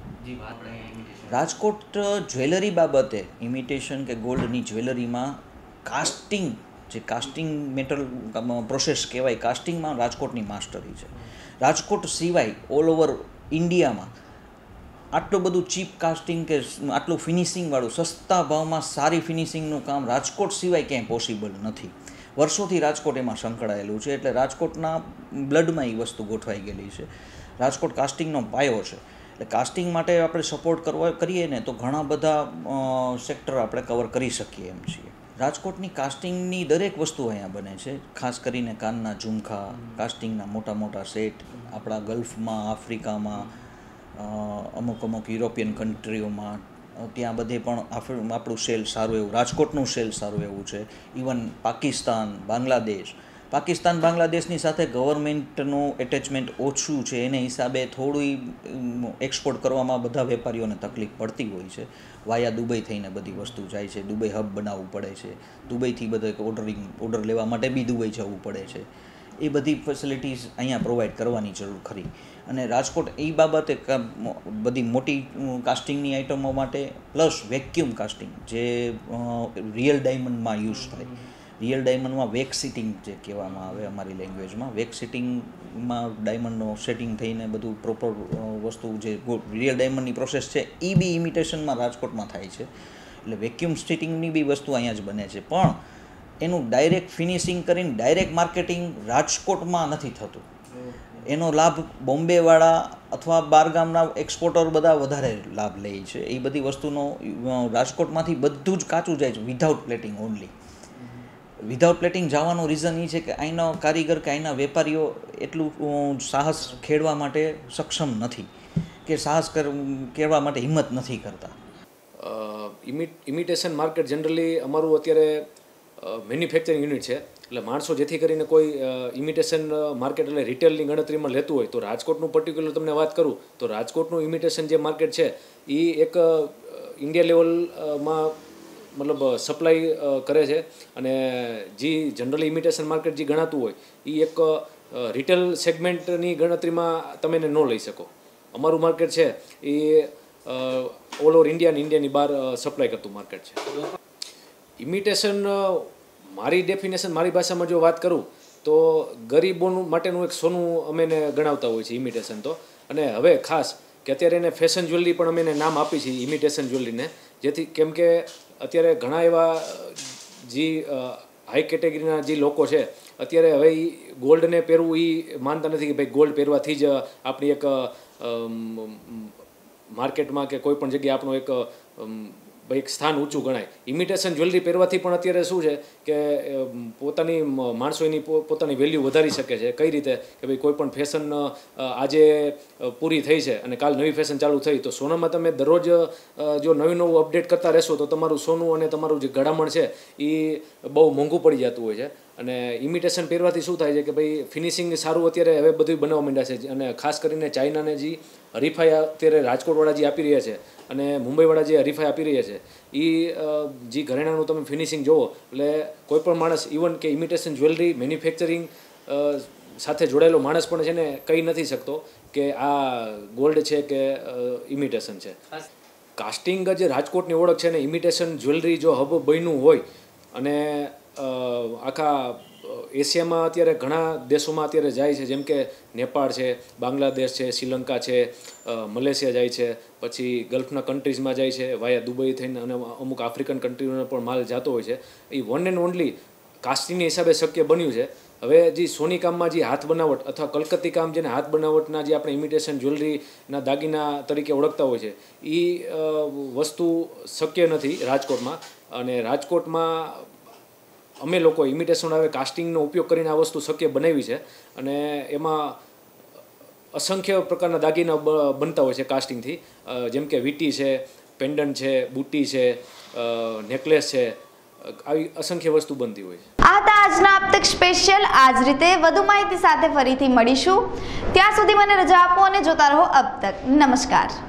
રાજકોટ જ્વેલરી બાબતે ઇમિટેશન કે ગોલ્ડની જ્વેલરીમાં કાસ્ટિંગ, જે કાસ્ટિંગ મેટલ પ્રોસેસ કહેવાય, કાસ્ટિંગમાં રાજકોટની માસ્ટરી છે. રાજકોટ સિવાય ઓલ ઓવર ઇન્ડિયામાં આટલું બધું ચીપ કાસ્ટિંગ કે આટલું ફિનિશિંગવાળું સસ્તા ભાવમાં સારી ફિનિશિંગનું કામ રાજકોટ સિવાય ક્યાંય પોસિબલ નથી. વર્ષોથી રાજકોટ એમાં સંકળાયેલું છે, એટલે રાજકોટના બ્લડમાં એ વસ્તુ ગોઠવાઈ ગયેલી છે. રાજકોટ કાસ્ટિંગનો પાયો છે, એટલે કાસ્ટિંગ માટે આપણે સપોર્ટ કરવા કરીએ ને તો ઘણા બધા સેક્ટર આપણે કવર કરી શકીએ એમ છીએ. રાજકોટની કાસ્ટિંગની દરેક વસ્તુ અહીંયા બને છે, ખાસ કરીને કાનના ઝુમખા, કાસ્ટિંગના મોટા મોટા સેટ આપણા ગલ્ફમાં, આફ્રિકામાં, અમુક અમુક યુરોપિયન કન્ટ્રીઓમાં, ત્યાં બધે પણ આપણું સેલ સારું એવું, રાજકોટનું સેલ સારું એવું છે. ઇવન પાકિસ્તાન, બાંગ્લાદેશ, પાકિસ્તાન બાંગ્લાદેશની સાથે ગવર્મેન્ટનું એટેચમેન્ટ ઓછું છે, એને હિસાબે થોડું એક્સપોર્ટ કરવામાં બધા વેપારીઓને તકલીફ પડતી હોય છે. વાયા દુબઈ થઈને બધી વસ્તુ જાય છે, દુબઈ હબ બનાવવું પડે છે, દુબઈથી બધે ઓર્ડરિંગ ઓર્ડર લેવા માટે બી દુબઈ જવું પડે છે. એ બધી ફેસિલિટીઝ અહીંયા પ્રોવાઈડ કરવાની જરૂર ખરી. અને રાજકોટ એ બાબતે બધી મોટી કાસ્ટિંગની આઇટમો માટે પ્લસ વેક્યુમ કાસ્ટિંગ, જે રિયલ ડાયમંડમાં યુઝ થાય, રિયલ ડાયમંડમાં વેક સિટિંગ જે કહેવામાં આવે અમારી લેંગ્વેજમાં, વેક સિટિંગમાં ડાયમંડનો સેટિંગ થઈને બધું પ્રોપર વસ્તુ જે રિયલ ડાયમંડની પ્રોસેસ છે એ બી ઇમિટેશનમાં રાજકોટમાં થાય છે. એટલે વેક્યુમ સિટિંગની બી વસ્તુ અહીંયા જ બને છે, પણ એનું ડાયરેક્ટ ફિનિશિંગ કરીને ડાયરેક્ટ માર્કેટિંગ રાજકોટમાં નથી થતું. એનો લાભ બોમ્બેવાળા અથવા બહારગામના એક્સપોર્ટર બધા વધારે લાભ લે છે. એ બધી વસ્તુનો રાજકોટમાંથી બધું જ કાચું જાય છે without plating only. Without plating જવાનું રીઝન એ છે કે અહીંનો કારીગર કે અહીંના વેપારીઓ એટલું સાહસ ખેડવા માટે સક્ષમ નથી, કે સાહસ ખેડવા માટે હિંમત નથી કરતા. ઇમિટેશન માર્કેટ જનરલી અમારું અત્યારે મેન્યુફેક્ચરિંગ યુનિટ છે, એટલે માણસો જેથી કરીને કોઈ ઇમિટેશન માર્કેટ એટલે રિટેલની ગણતરીમાં લેતું હોય તો રાજકોટનું પર્ટિક્યુલર તમને વાત કરું તો રાજકોટનું ઇમિટેશન જે માર્કેટ છે એ એક ઇન્ડિયા લેવલમાં મતલબ સપ્લાય કરે છે, અને જે જનરલી ઇમિટેશન માર્કેટ જે ગણાતું હોય એ એક રિટેલ સેગમેન્ટની ગણતરીમાં તમે એને ન લઈ શકો. અમારું માર્કેટ છે એ ઓલ ઓવર ઇન્ડિયા અને ઇન્ડિયાની બહાર સપ્લાય કરતું માર્કેટ છે. ઇમિટેશન મારી ડેફિનેશન, મારી ભાષામાં જો વાત કરું તો ગરીબોનું માટેનું એક સોનું અમે એને ગણાવતા હોય છે ઇમિટેશન તો. અને હવે ખાસ કે અત્યારે એને ફેશન જ્વેલરી પણ અમે એને નામ આપી છે ઇમિટેશન જ્વેલરીને, જેથી કેમ કે અત્યારે ઘણા એવા જે હાઈ કેટેગરીના જે લોકો છે અત્યારે હવે એ ગોલ્ડને પહેરવું એ માનતા નથી કે ભાઈ ગોલ્ડ પહેરવાથી જ આપણી એક માર્કેટમાં કે કોઈ પણ જગ્યાએ આપણું એક ભાઈ એક સ્થાન ઊંચું ગણાય. ઇમિટેશન જ્વેલરી પહેરવાથી પણ અત્યારે શું છે કે પોતાની માણસો એની પોતાની વેલ્યુ વધારી શકે છે. કઈ રીતે કે ભાઈ કોઈ પણ ફેશન આજે પૂરી થઈ છે અને કાલ નવી ફેશન ચાલુ થઈ, તો સોનામાં તમે દરરોજ જો નવું નવું અપડેટ કરતા રહેશો તો તમારું સોનું અને તમારું જે ગળામણ છે એ બહુ મોંઘું પડી જતું હોય છે. અને ઇમિટેશન પહેરવાથી શું થાય છે કે ભાઈ ફિનિશિંગ સારું અત્યારે હવે બધું બનાવવા માંડ્યા છે, અને ખાસ કરીને ચાઇનાને જે હરીફાઈ અત્યારે રાજકોટવાળા જે આપી રહ્યા છે અને મુંબઈવાળા જે હરીફાઈ આપી રહ્યા છે એ જે ઘરેણાનું તમે ફિનિશિંગ જુઓ એટલે કોઈ પણ માણસ ઇવન કે ઇમિટેશન જ્વેલરી મેન્યુફેક્ચરિંગ સાથે જોડાયેલો માણસ પણ છે ને કહી નથી શકતો કે આ ગોલ્ડ છે કે ઇમિટેશન છે. કાસ્ટિંગ જે રાજકોટની ઓળખ છે ને ઇમિટેશન જ્વેલરી જો હબ બન્યું હોય અને આખા એશિયામાં અત્યારે ઘણા દેશોમાં અત્યારે જાય છે, જેમ કે નેપાળ છે, બાંગ્લાદેશ છે, શ્રીલંકા છે, મલેશિયા જાય છે, પછી ગલ્ફના કન્ટ્રીઝમાં જાય છે વાયા દુબઈ થઈને, અને અમુક આફ્રિકન કન્ટ્રીઓને પણ માલ જતો હોય છે. એ વન એન્ડ ઓનલી કાસ્ટિંગની હિસાબે શક્ય બન્યું છે. હવે જે સોની કામમાં જે હાથ બનાવટ અથવા કલકત્તી કામ જેને હાથ બનાવટના જે આપણે ઇમિટેશન જ્વેલરીના દાગીના તરીકે ઓળખતા હોય છે એ વસ્તુ શક્ય નથી રાજકોટમાં. અને રાજકોટમાં અમે લોકો ઇમિટેશન આવે કાસ્ટિંગનો ઉપયોગ કરીને આ વસ્તુ શક્ય બનાવી છે. અને એમાં અસંખ્ય પ્રકારના દાગીના બનતા હોય છે કાસ્ટિંગથી, જેમ કે વીટી છે, પેન્ડન્ટ છે, બુટ્ટી છે, નેકલેસ છે, આવી અસંખ્ય વસ્તુ બનતી હોય છે. આ હતા આજના અબ તક સ્પેશિયલ. આ જ રીતે વધુ માહિતી સાથે ફરીથી મળીશું. ત્યાં સુધી મને રજા આપો અને જોતા રહો અબ તક. નમસ્કાર.